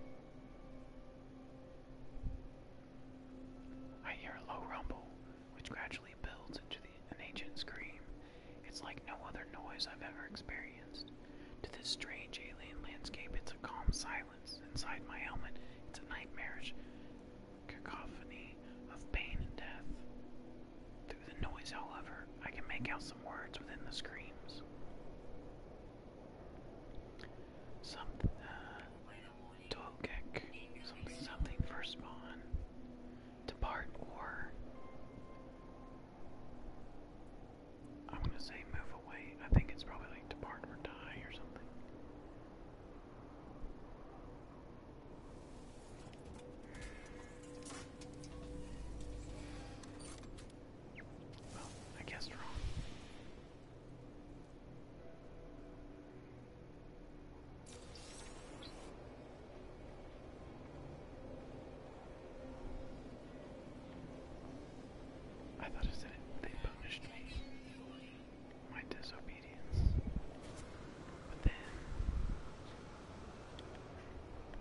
Speaker 1: I hear a low rumble, which gradually builds into the, an ancient scream. It's like no other noise I've ever experienced. To this strange alien landscape, it's a calm silence. Inside my helmet, it's a nightmarish cacophony of pain and death. Through the noise, however, I can make out some words within the screams. Something, uh, Togek, something, something for spawn. Depart or... I'm gonna say move away. I think it's probably like depart or die or something. Well, I guessed wrong. I thought it said it, they punished me. My disobedience. But then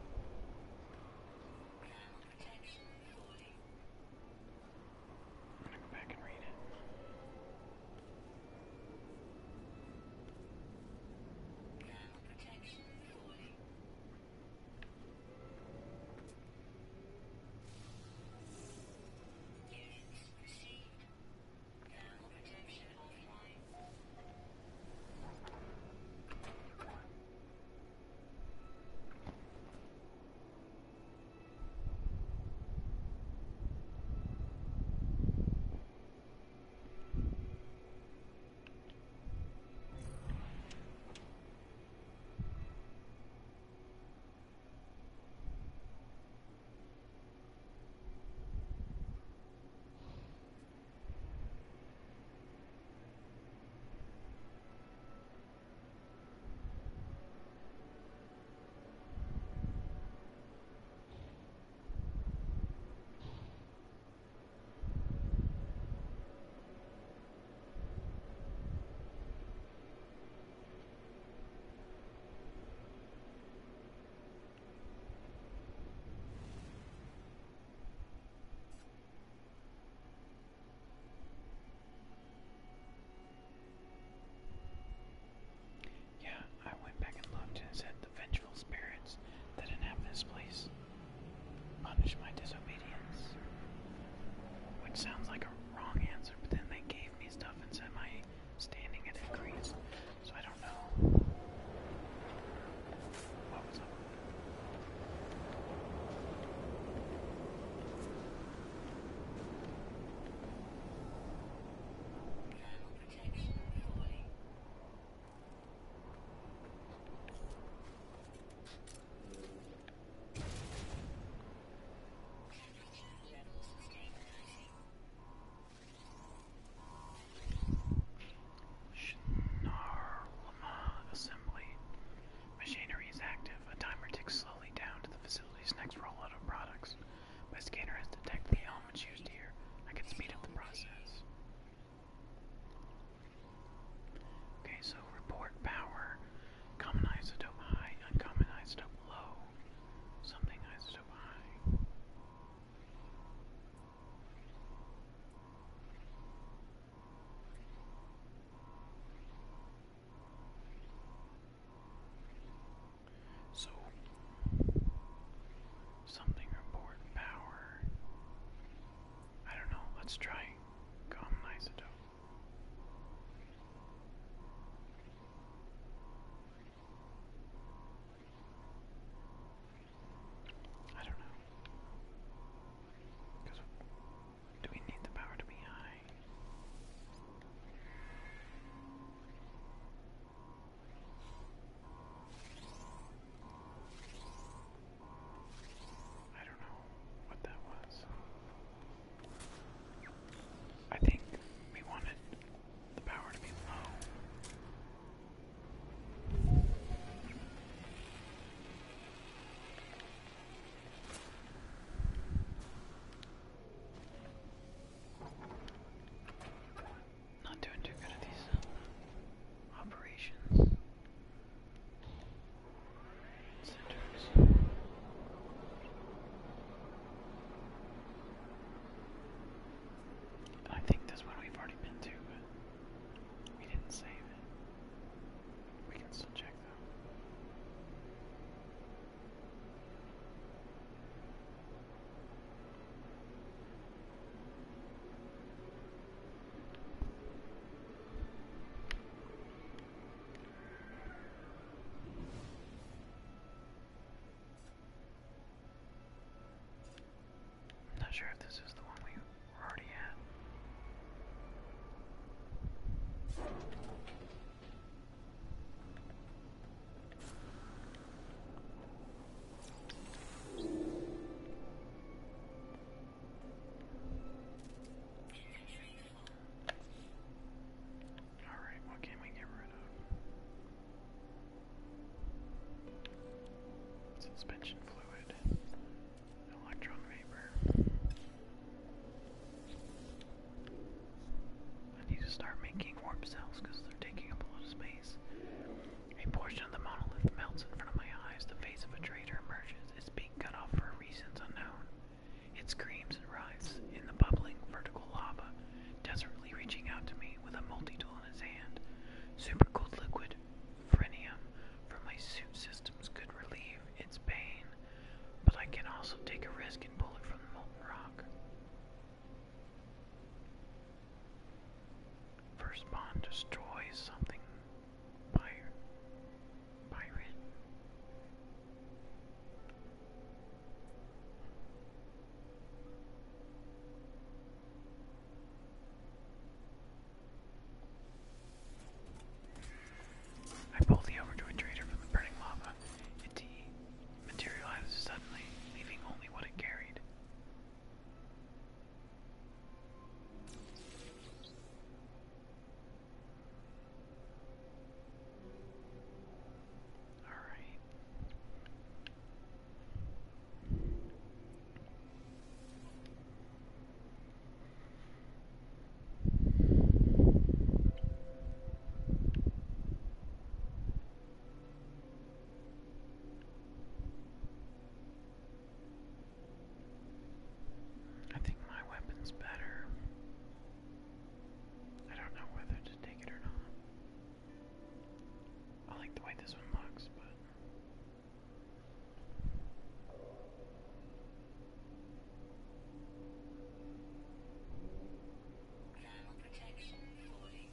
Speaker 1: sure if this is the one we were already at. Alright, what can we get rid of? Suspension fluid. Electron vapor. I need to start making warp cells because they're taking up a lot of space. A portion of the monolith melts in front of my eyes. The face of a traitor emerges. Its beak cut off for reasons unknown. It screams and writhes in the bubbling vertical lava, desperately reaching out to me with a multi-tool in his hand. Supercooled liquid phrenium from my suit systems could relieve its pain, but I can also take a risk and pull it from the molten rock. First bond destroys something. Pirate. Pirate. I pull the overjoyed trader from the burning lava. It materializes suddenly, leaving only what it carried. Alright. I think my weapon's better. I don't know whether to take it or not. I like the way this one looks, but
Speaker 2: Thermal protection forty.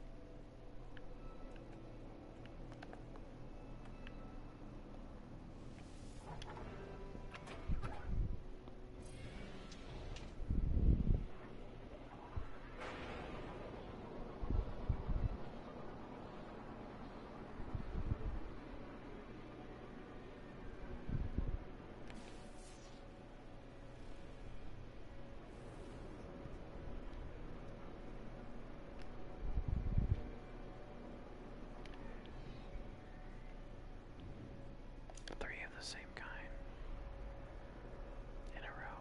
Speaker 1: three of the same kind in a row.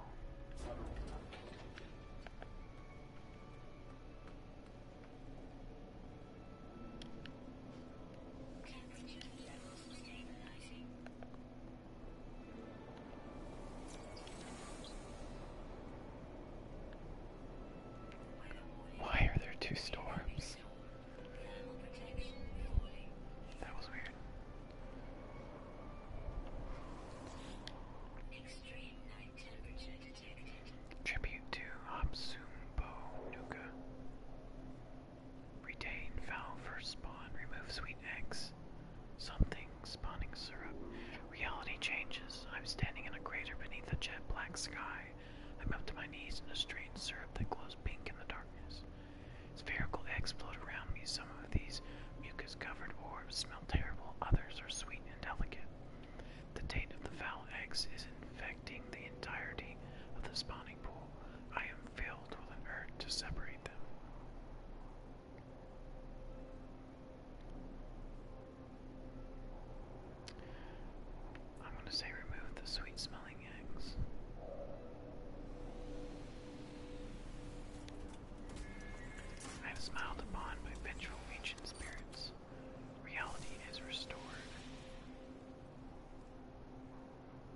Speaker 2: Temperature levels stabilizing. Weather warning.
Speaker 1: Why are there two storms?
Speaker 2: Thermal protection forty.
Speaker 1: That was weird.
Speaker 2: Extreme night temperature detected.
Speaker 1: Tribute to Hapsumbo Nuka. Retain foul first spawn. Remove sweet eggs. Something spawning syrup. Reality changes. I'm standing in a crater beneath a jet black sky. I'm up to my knees in a strange syrup that glows pink in the darkness. Spherical eggs float around me. Some of these mucus-covered orbs smell terrible. Others are sweet and delicate. The taint of the foul eggs is infecting the entirety of the spawning pool. I am filled with an urge to separate them. I'm going to say remove the sweet-smelling eggs. I am smiled upon by vengeful ancient spirits. Reality is restored.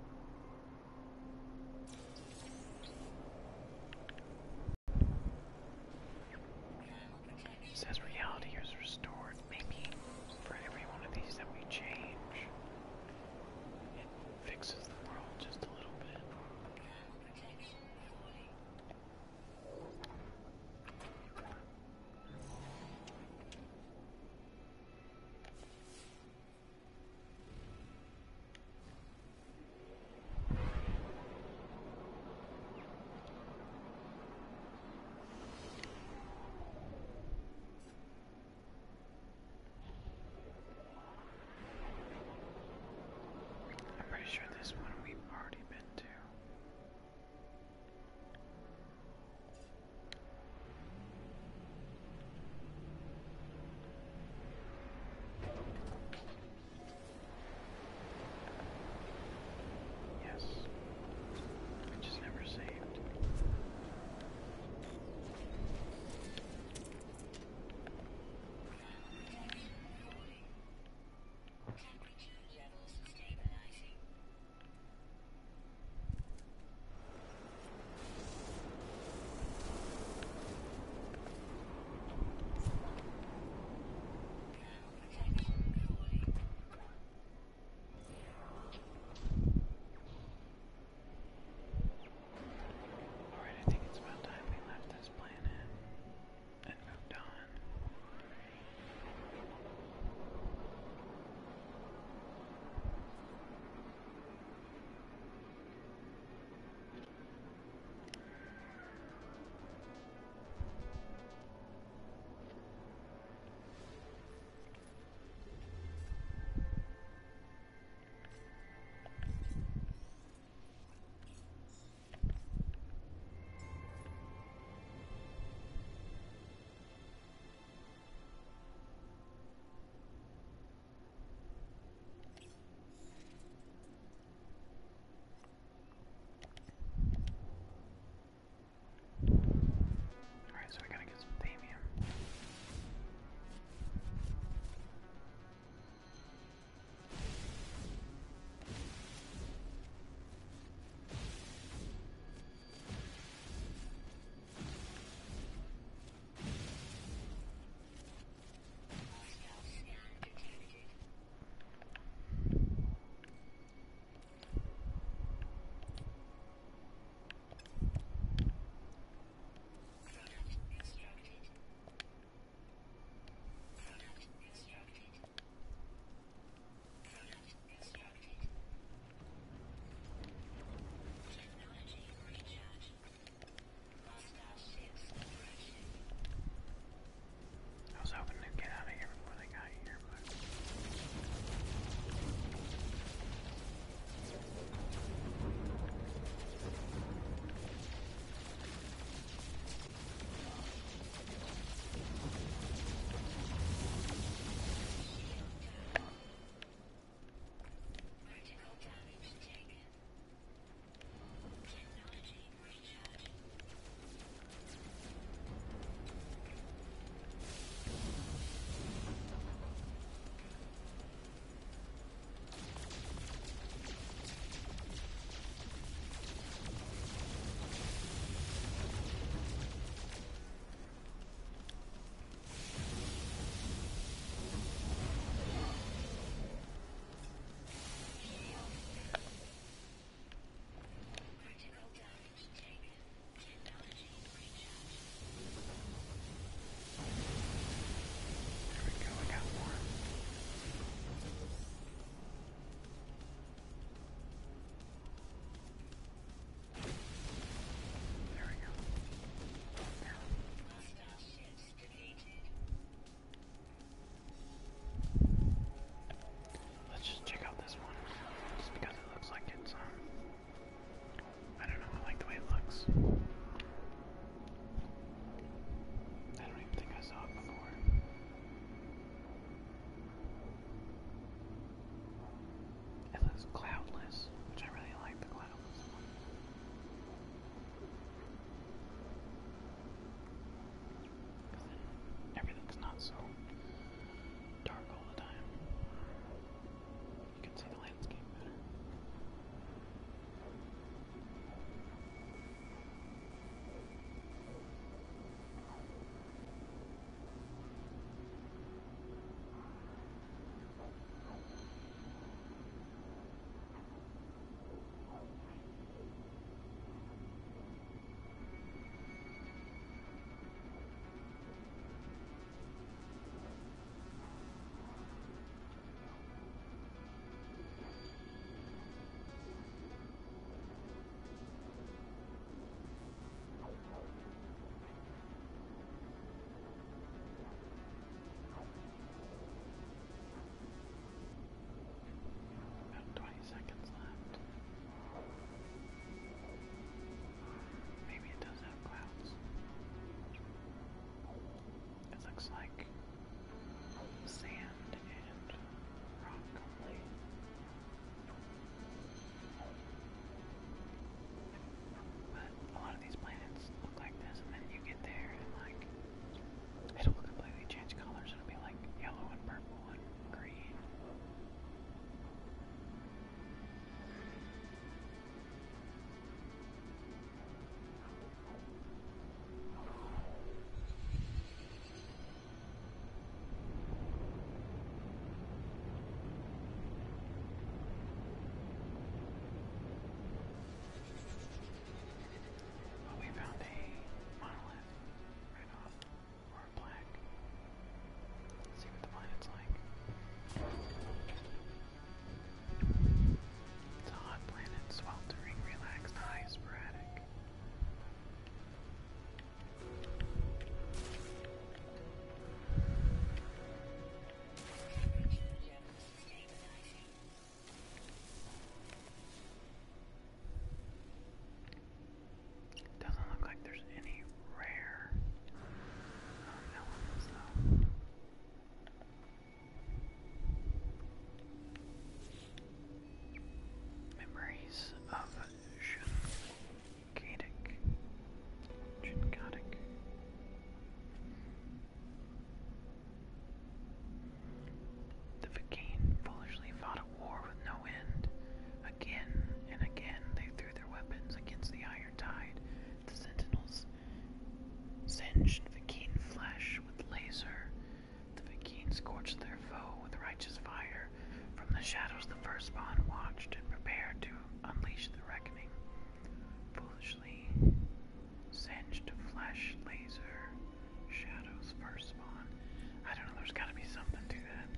Speaker 1: singed Vikine flesh with laser. The Vikine scorched their foe with righteous fire. From the shadows the firstborn watched and prepared to unleash the reckoning. Foolishly singed flesh, laser, shadows, firstborn. I don't know, there's gotta be something to that.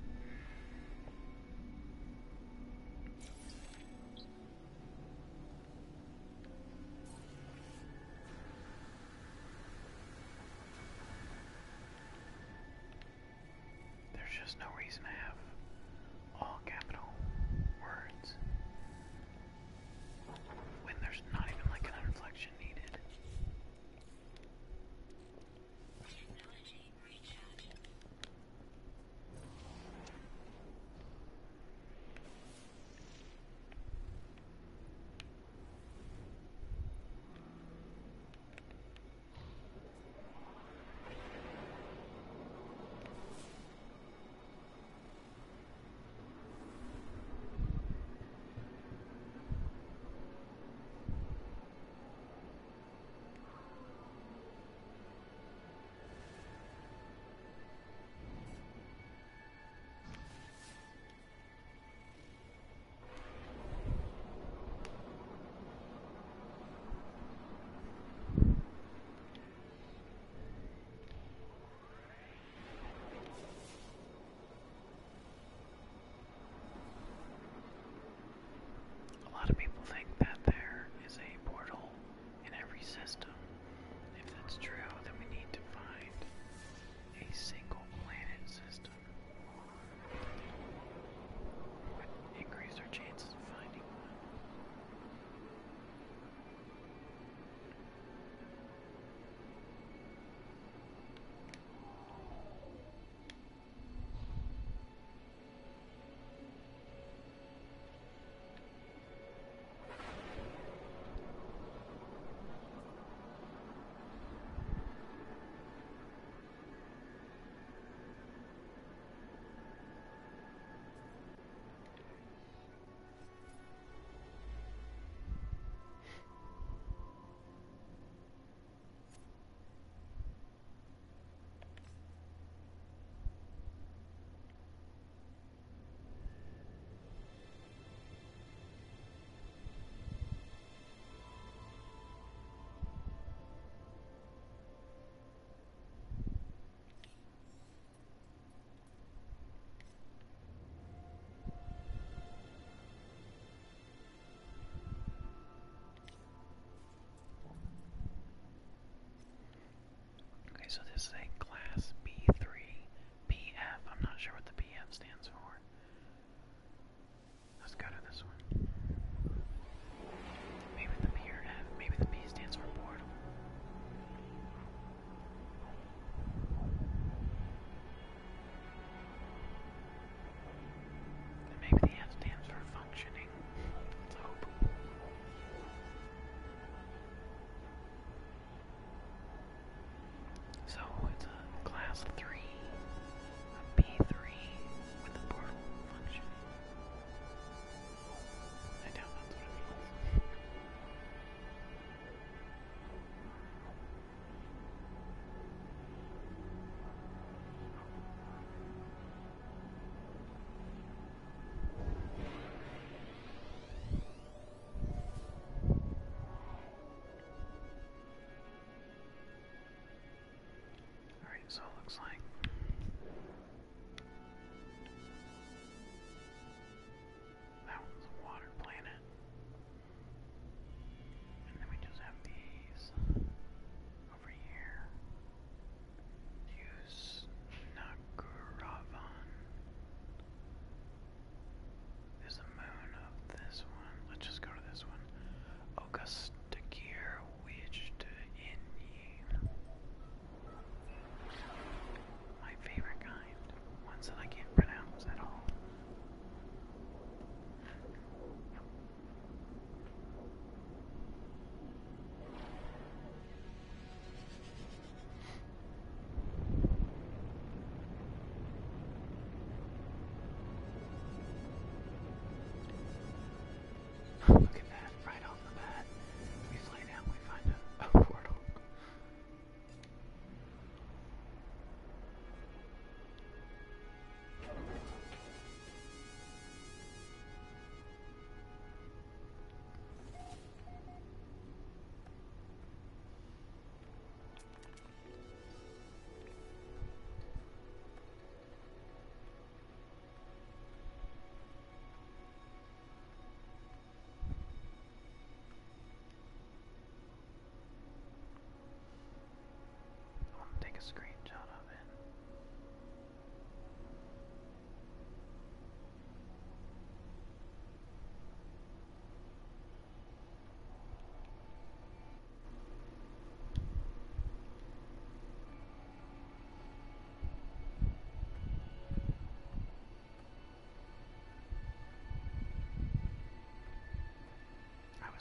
Speaker 1: There's just no reason to have all capital words when there's not even like an inflection needed.
Speaker 2: Technology recharge.
Speaker 1: A lot of people think that there is a portal in every system. If that's true, then we need to find a single planet system. Would increase our chances of finding one. Okay, so this is a class B three P F. I'm not sure what the P F stands for. Let's go to this one. Maybe the P or F. Maybe the P stands for portal. And maybe the F stands for functioning. Let's hope. So it's a class three, a B three with a portal function. I doubt that's what it means. Alright, so it looks like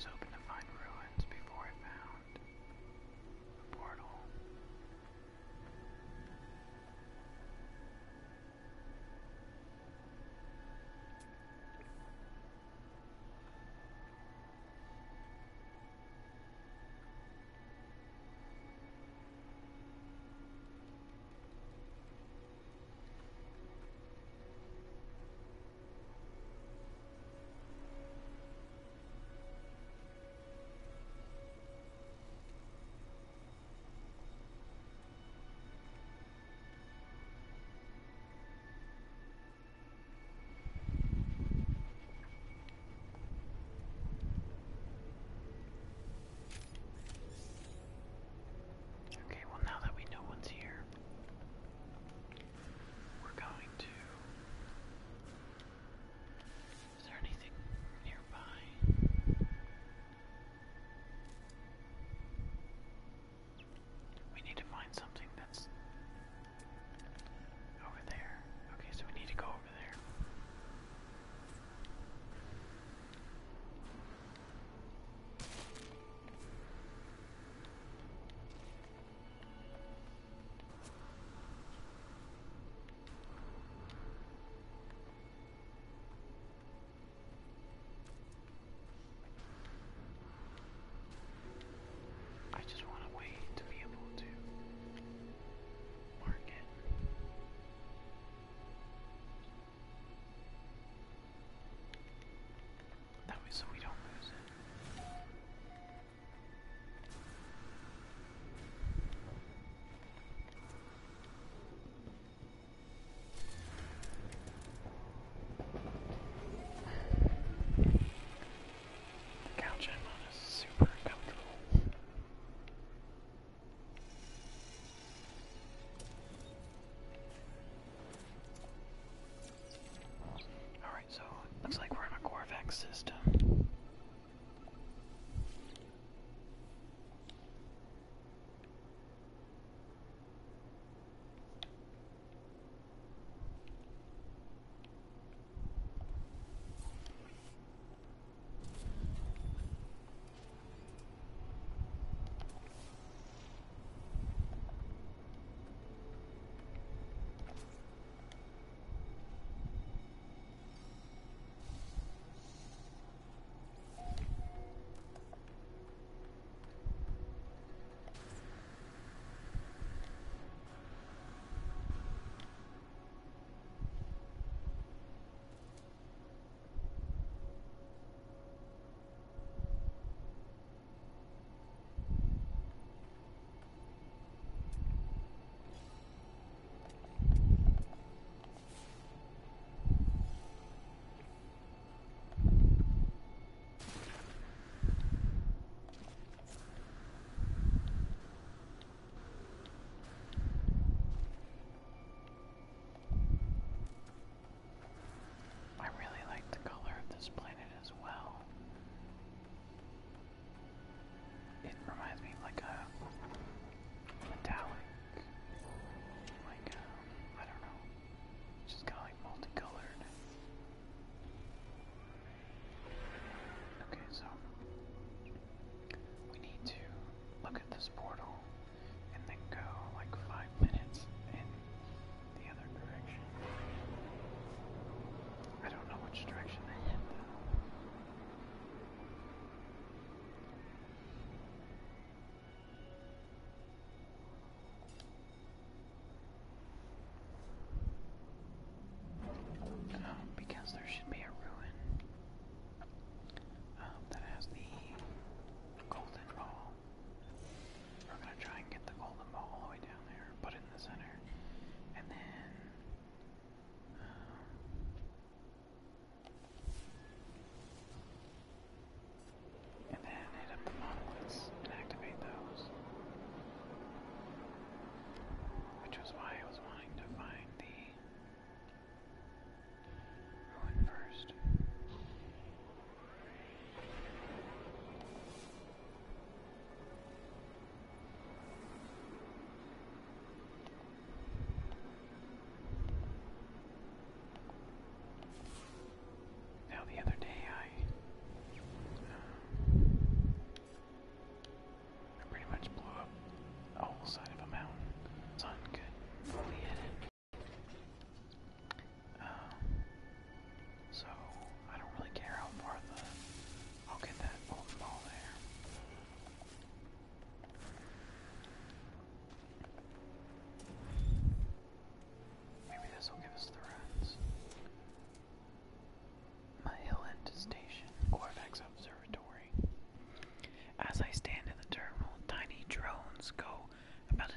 Speaker 1: was hoping to find ruins before I found the portal.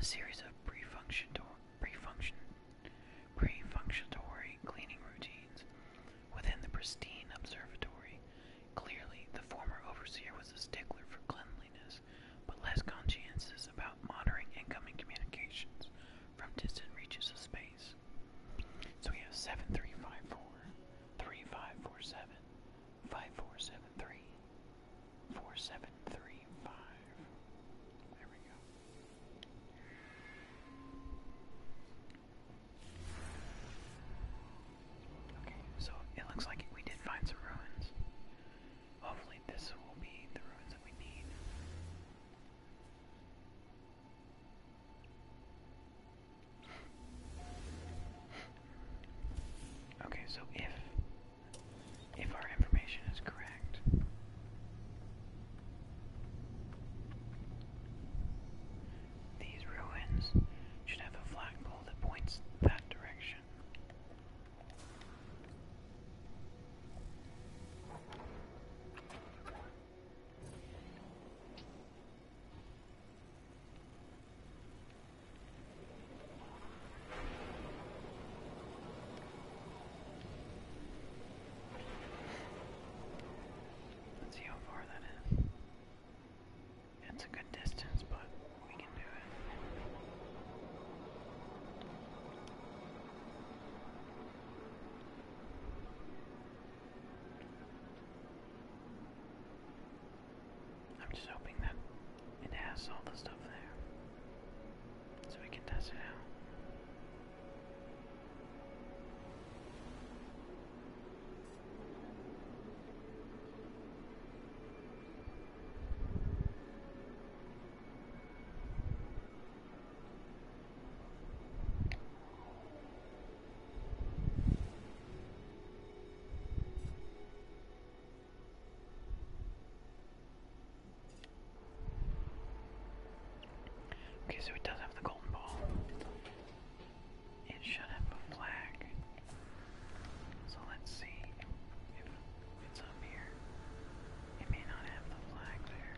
Speaker 1: A series of pre-functionatory, pre-function, pre-functionatory cleaning routines within the pristine observatory. Clearly, the former overseer was a stickler for cleanliness, but less conscientious about monitoring incoming communications from distant reaches of space. So we have seven three five four, three five four seven, five four seven three, four seven three five. There we go. Okay, so it looks like we did find some ruins. Hopefully this will be the ruins that we need. Okay, so if if our information is correct, these ruins should have a flagpole that points that direction. Let's see how far that is. It's a good distance, but we can do it. I'm just hoping that it has all the stuff there, so we can test it out. Okay, so it does have the golden ball. It should have a flag. So let's see if it's up here. It may not have the flag there.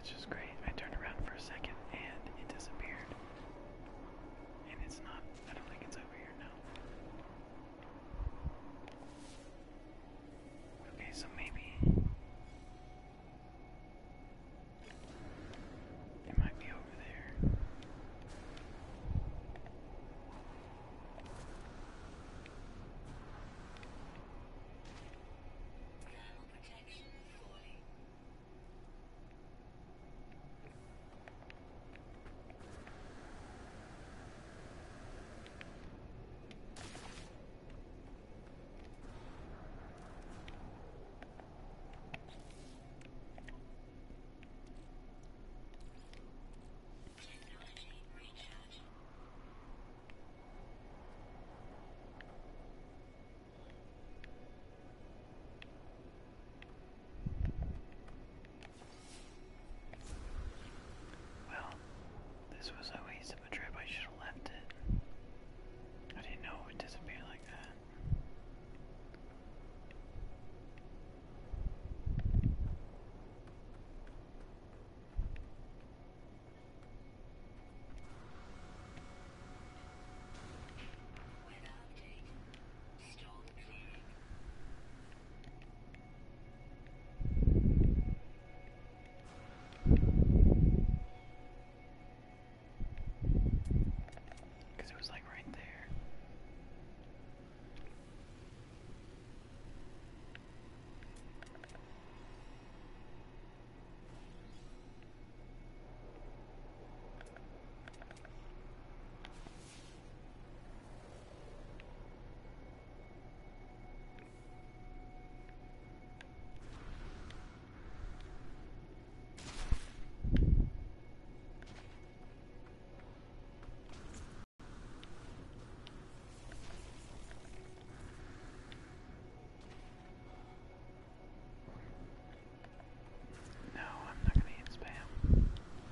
Speaker 1: just great. I turned around for a second and it disappeared. And it's not, I don't think it's over here now. Okay, so maybe it might be over there.
Speaker 2: Thermal protection fully. Technology recharge.
Speaker 1: Well, this was a waste of a trip. I should have left it. I didn't know it would disappear like that.
Speaker 2: Weather update. Storm clearing.
Speaker 1: Because it was like right there. No, I'm not gonna eat spam.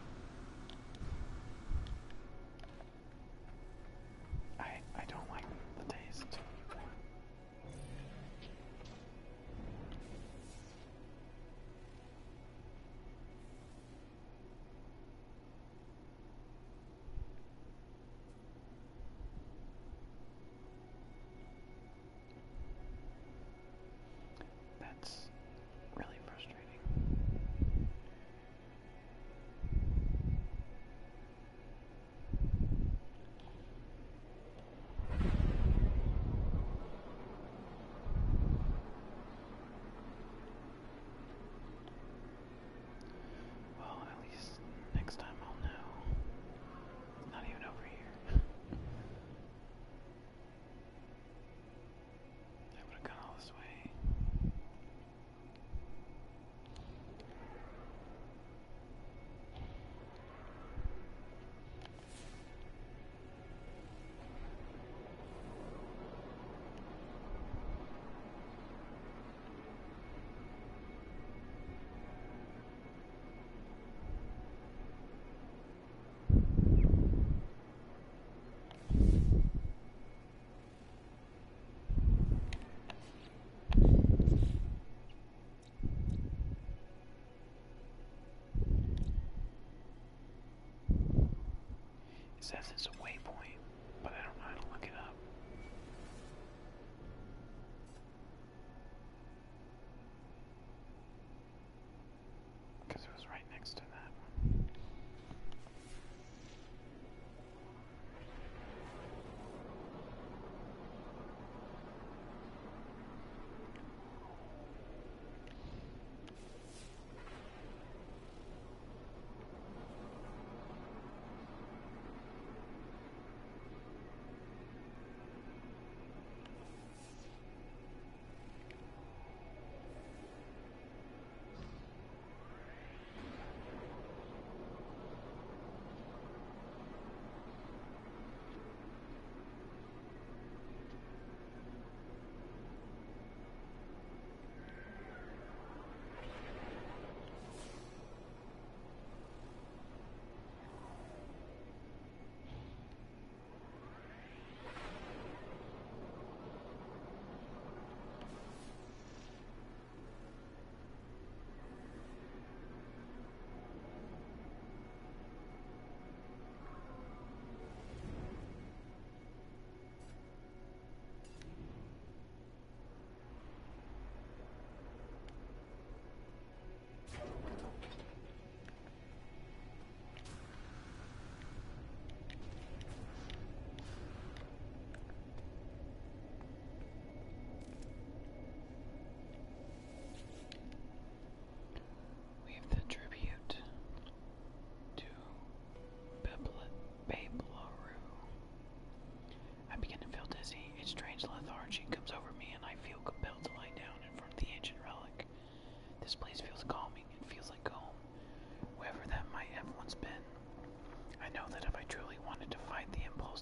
Speaker 1: I I don't like the taste. That's really frustrating. Well, at least next time I'll know. It's not even over here. I would have gone all this way. It says it's a waypoint, but I don't know how to look it up. Because it was right next to that one.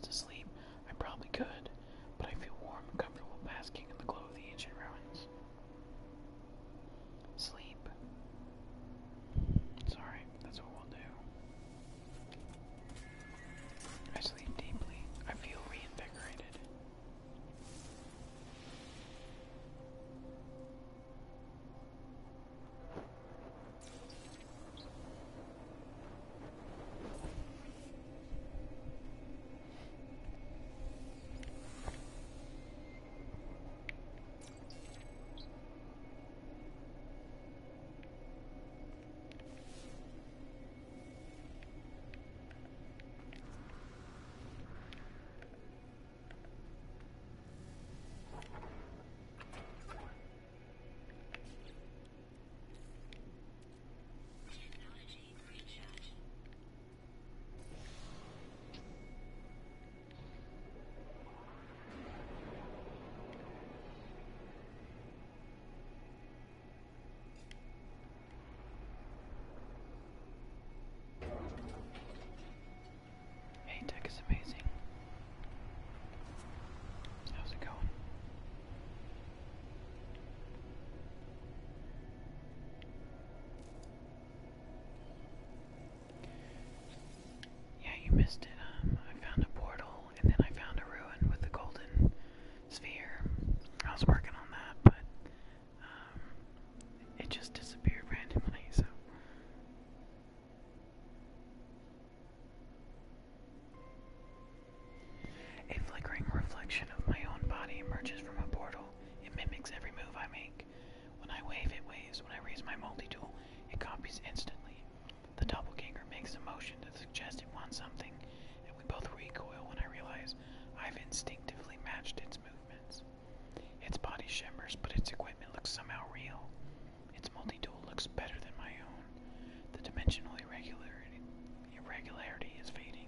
Speaker 1: to sleep, I probably could, but I feel warm and comfortable basking in the glow of the ancient ruins. Sleep. Sorry, that's what we'll do. I sleep deeply. I feel reinvigorated.
Speaker 2: Technology recharge.
Speaker 1: Hey, tech is amazing. How's it going? Yeah, you missed it. Um, I found a portal, and then I found a ruin with the golden sphere. I was working on that, but um, it just disappeared randomly, so. A flickering reflection of my own body emerges from a portal. It mimics every move I make. When I wave, it waves. When I raise my multi-tool, it copies instantly. The doppelganger makes a motion to suggest it wants something, and we both recoil when I realize I've instinctively matched its movements. Its body shimmers, but its equipment looks somehow real. Its multi-tool looks better than my own. The dimensional irregularity, irregularity is fading.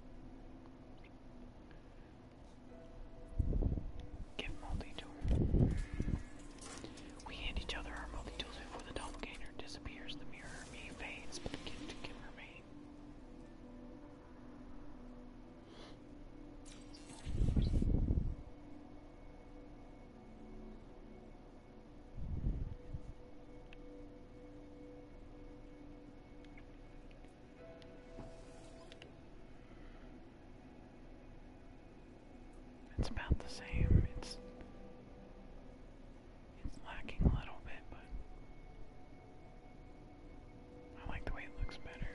Speaker 1: Give multi-tool. We hand each other our multi-tools before the doppelganger disappears. The mirror me fades, but the gift can remain. It's about the same. It's it's lacking a little bit, but I like the way it looks better.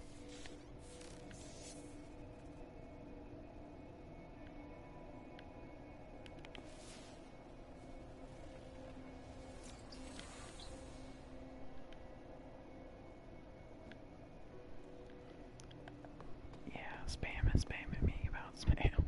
Speaker 1: Yeah, spam is spamming me about spam.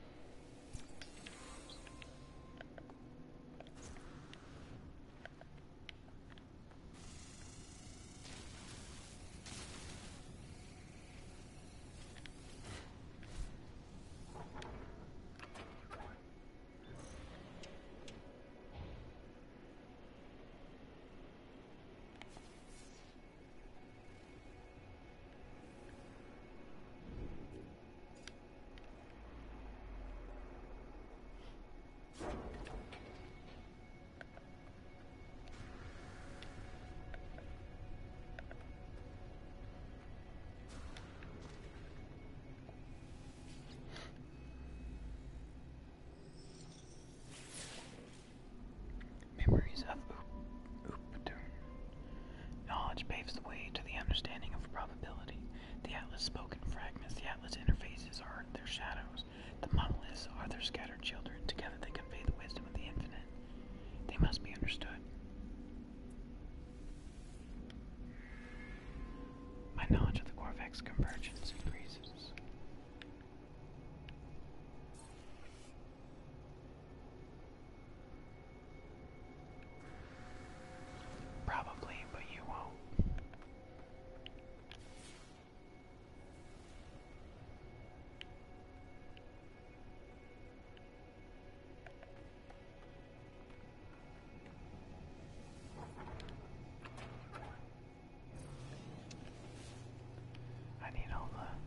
Speaker 1: Memories of Oop Ooptune. Knowledge paves the way to the understanding of probability. The Atlas spoken fragments, the Atlas interfaces are their shadows. The monoliths are their scattered children. Together they convey the wisdom of the infinite. They must be understood. My knowledge of the Corvex convergence increases. Probably, but you won't. I need all the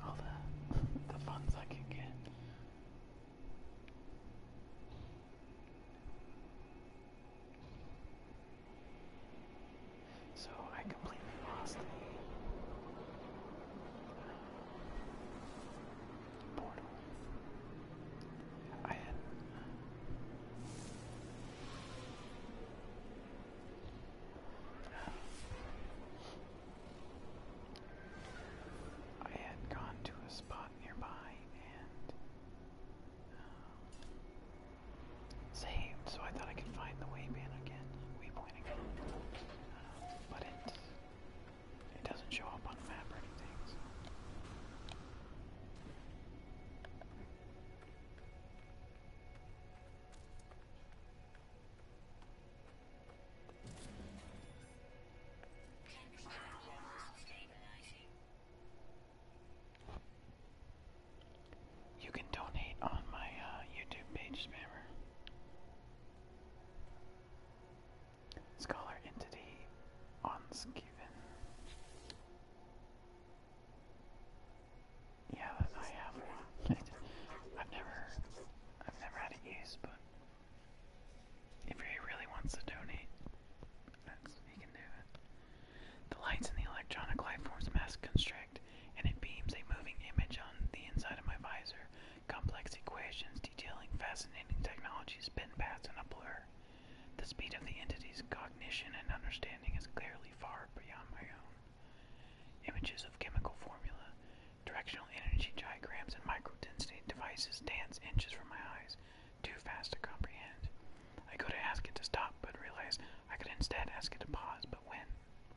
Speaker 1: understanding is clearly far beyond my own. Images of chemical formula, directional energy diagrams, and microdensity devices dance inches from my eyes, too fast to comprehend. I go to ask it to stop, but realize I could instead ask it to pause, but when?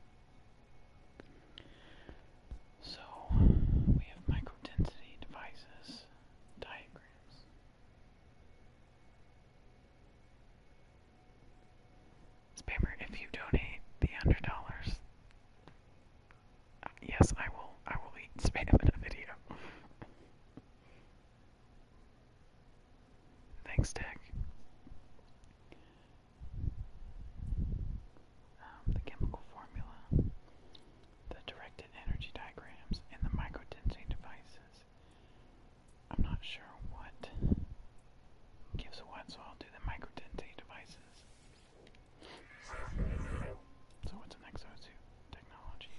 Speaker 1: So, we have microdensity devices, diagrams. Spammer, if you donate the hundred dollars, uh, yes, I will. I will eat spam in a video. Thanks, Tech. Um, the chemical formula, the directed energy diagrams, and the microdensity devices. I'm not sure what gives what, so I'll do the microdensity devices. So what's an X O two technology?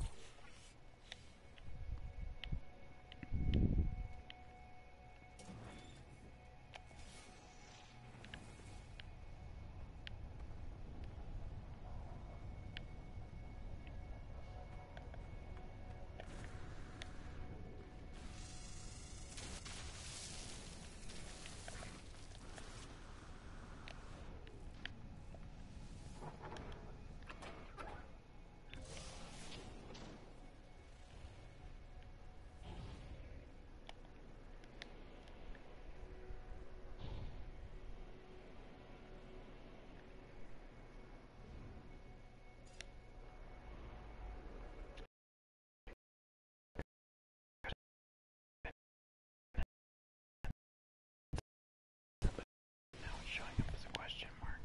Speaker 1: Now it's showing up as a question mark.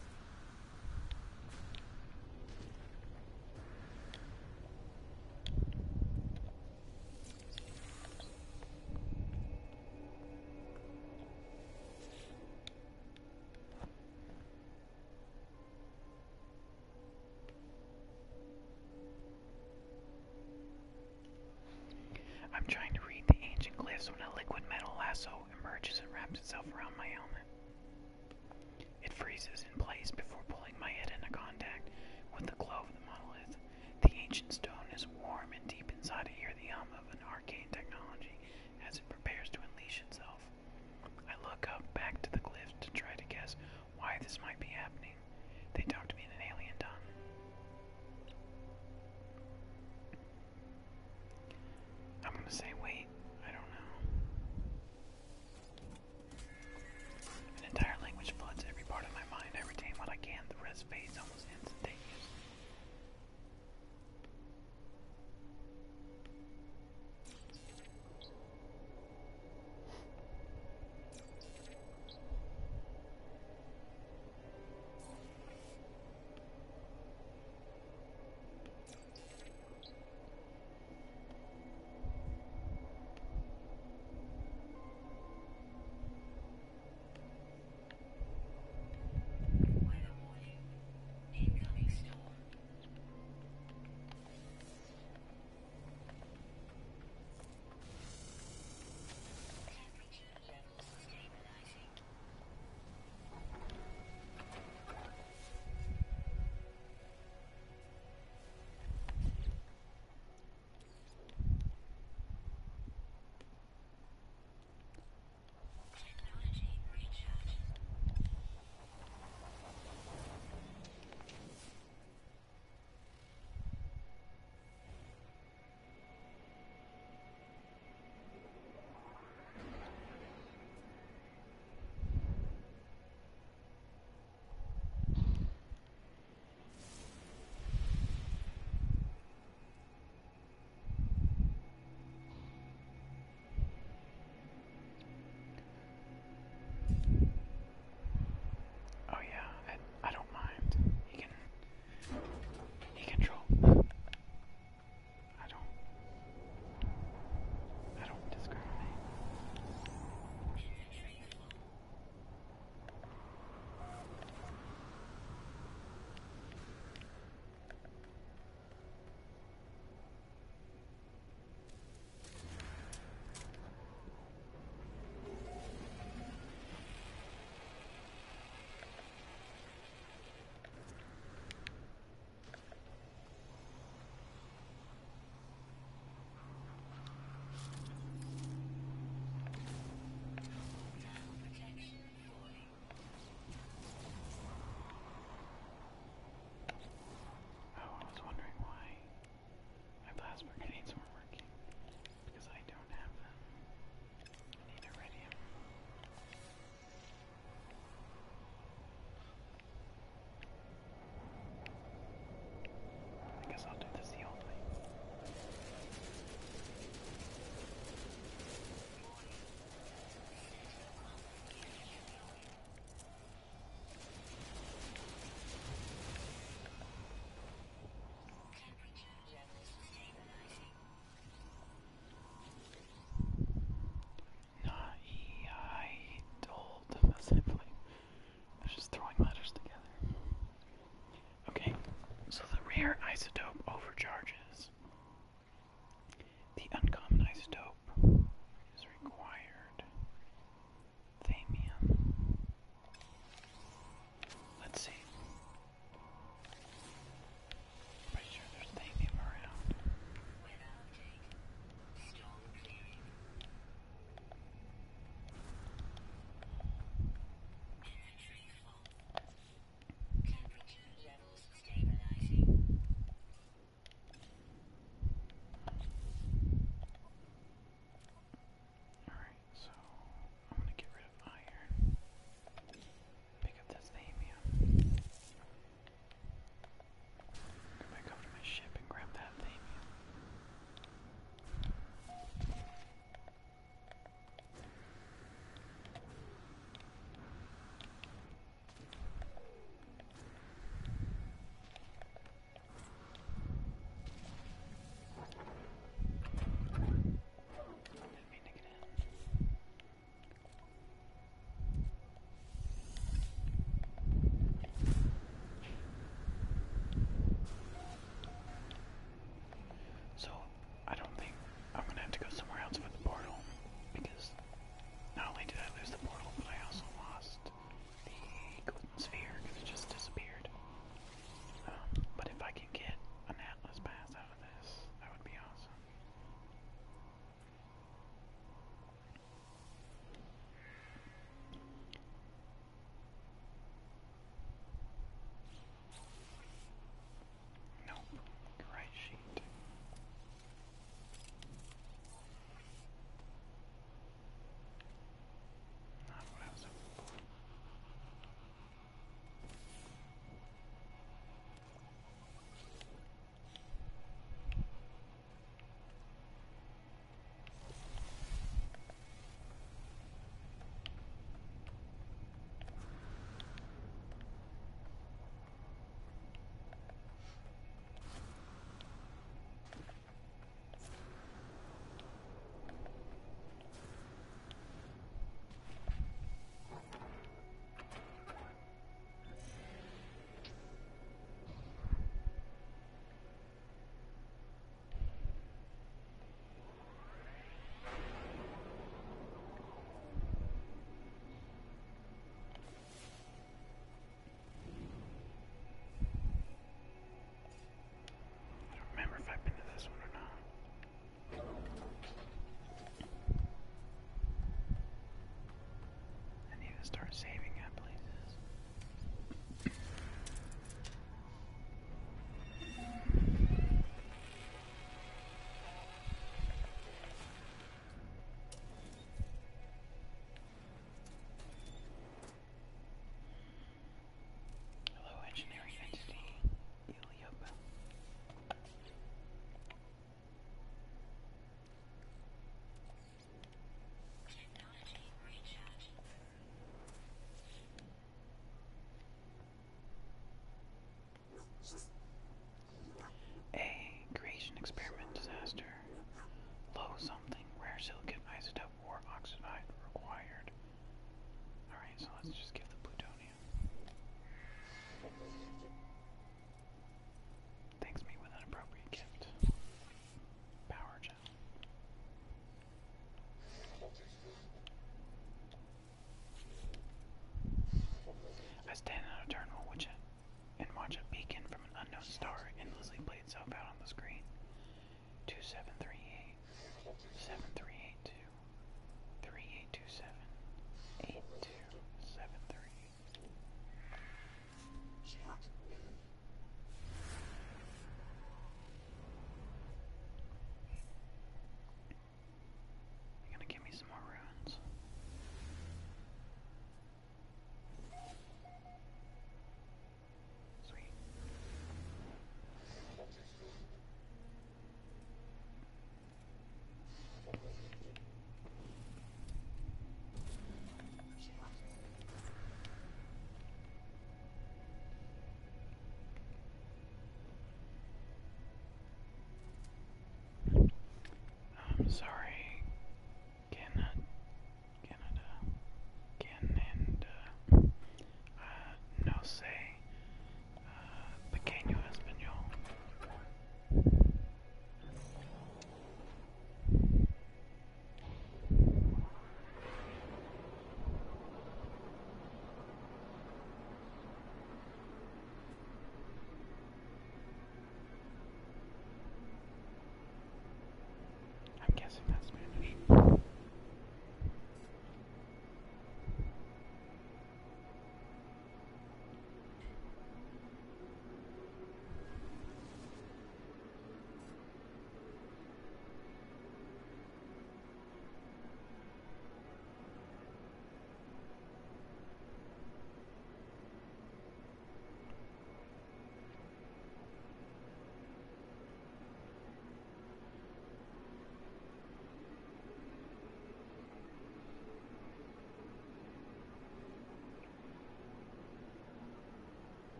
Speaker 1: I'm trying to read the ancient glyphs when a liquid metal lasso emerges and wraps itself around my helmet. It freezes in place before pulling my head into contact with the glow of the monolith. The ancient stone is warm and deep inside. I hear the hum of an arcane technology as it prepares to unleash itself. I look up back to the glyphs to try to guess why this might be happening. They talk to me in an alien tongue. I'm gonna say wait, I don't know. An entire language floods every part of my mind. I retain what I can, the rest fades almost instantaneously.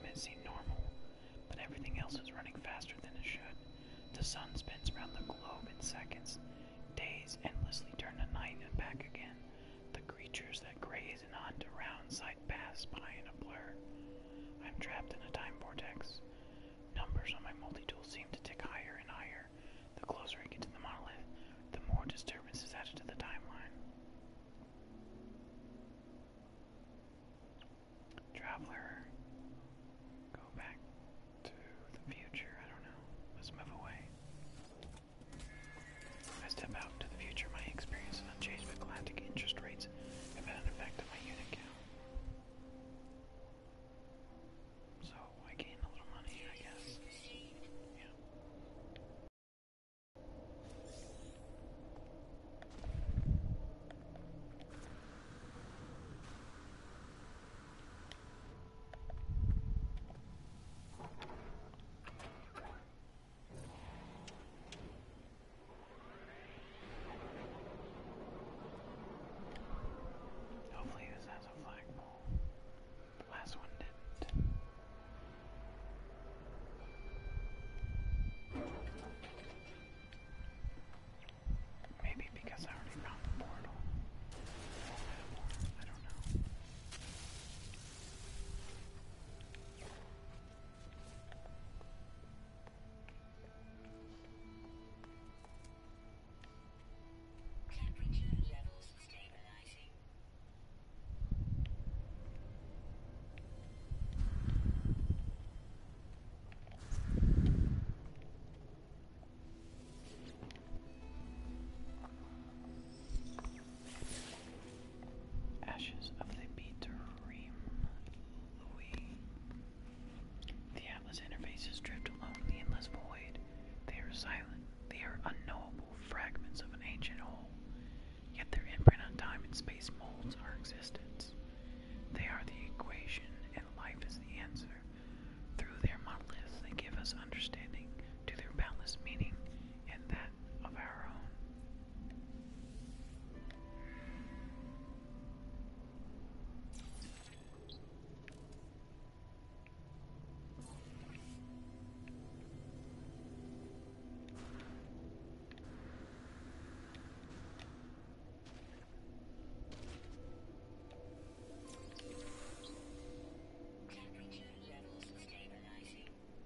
Speaker 1: it seemed normal, but everything else is running faster than it should. The sun spins around the globe in seconds. Days endlessly turn to night and back again. The creatures that graze and hunt around sight pass by in a blur. I'm trapped in a time vortex. Numbers on my multi-tool seem to tick higher and higher. The closer I get to the monolith, the more disturbance is added to the timeline. Traveler, go back to the future. I don't know. Let's move away. I step out to the future. My experience is unchanged, but galactic interest rates have had an effect on my unit count. So I gain a little money, I guess. Yeah. Hopefully this has a flagpole. The last one didn't. Maybe because I already found the portal. I don't know.
Speaker 2: Temperature levels stabilizing.
Speaker 1: Ashes of the Beterim Louis. The Atlas interfaces drift alone in the endless void. They are silent. They are unknowable fragments of an ancient whole. Yet their imprint on time and space molds our existence. They are the equation, and life is the answer. Through their monoliths, they give us understanding to their boundless meaning and that of our own.
Speaker 2: Temperature levels stabilizing.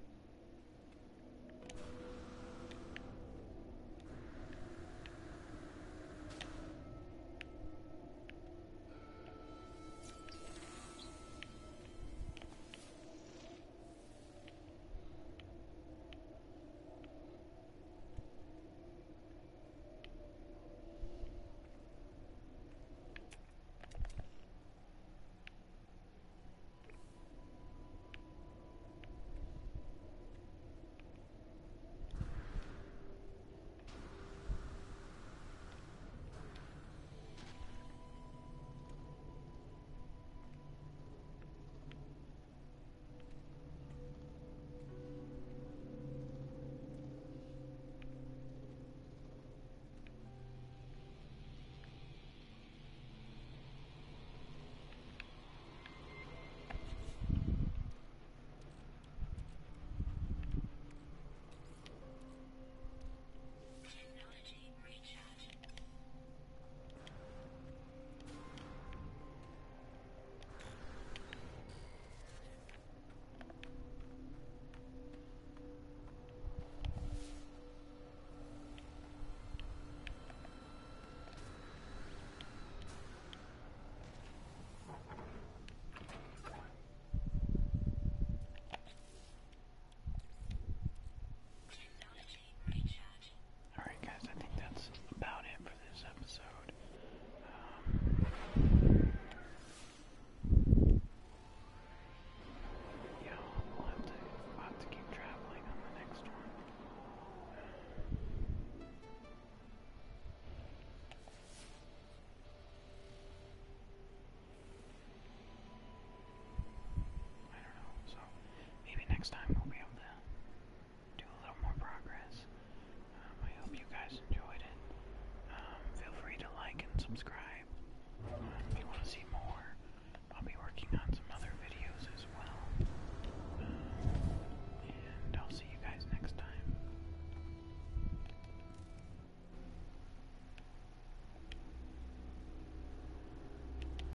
Speaker 2: Technology recharging. Technology recharging.
Speaker 1: Alright guys, I think that's about it for this episode. Um, yeah, we'll have to, we'll have to keep traveling on the next one. I don't know, so maybe next time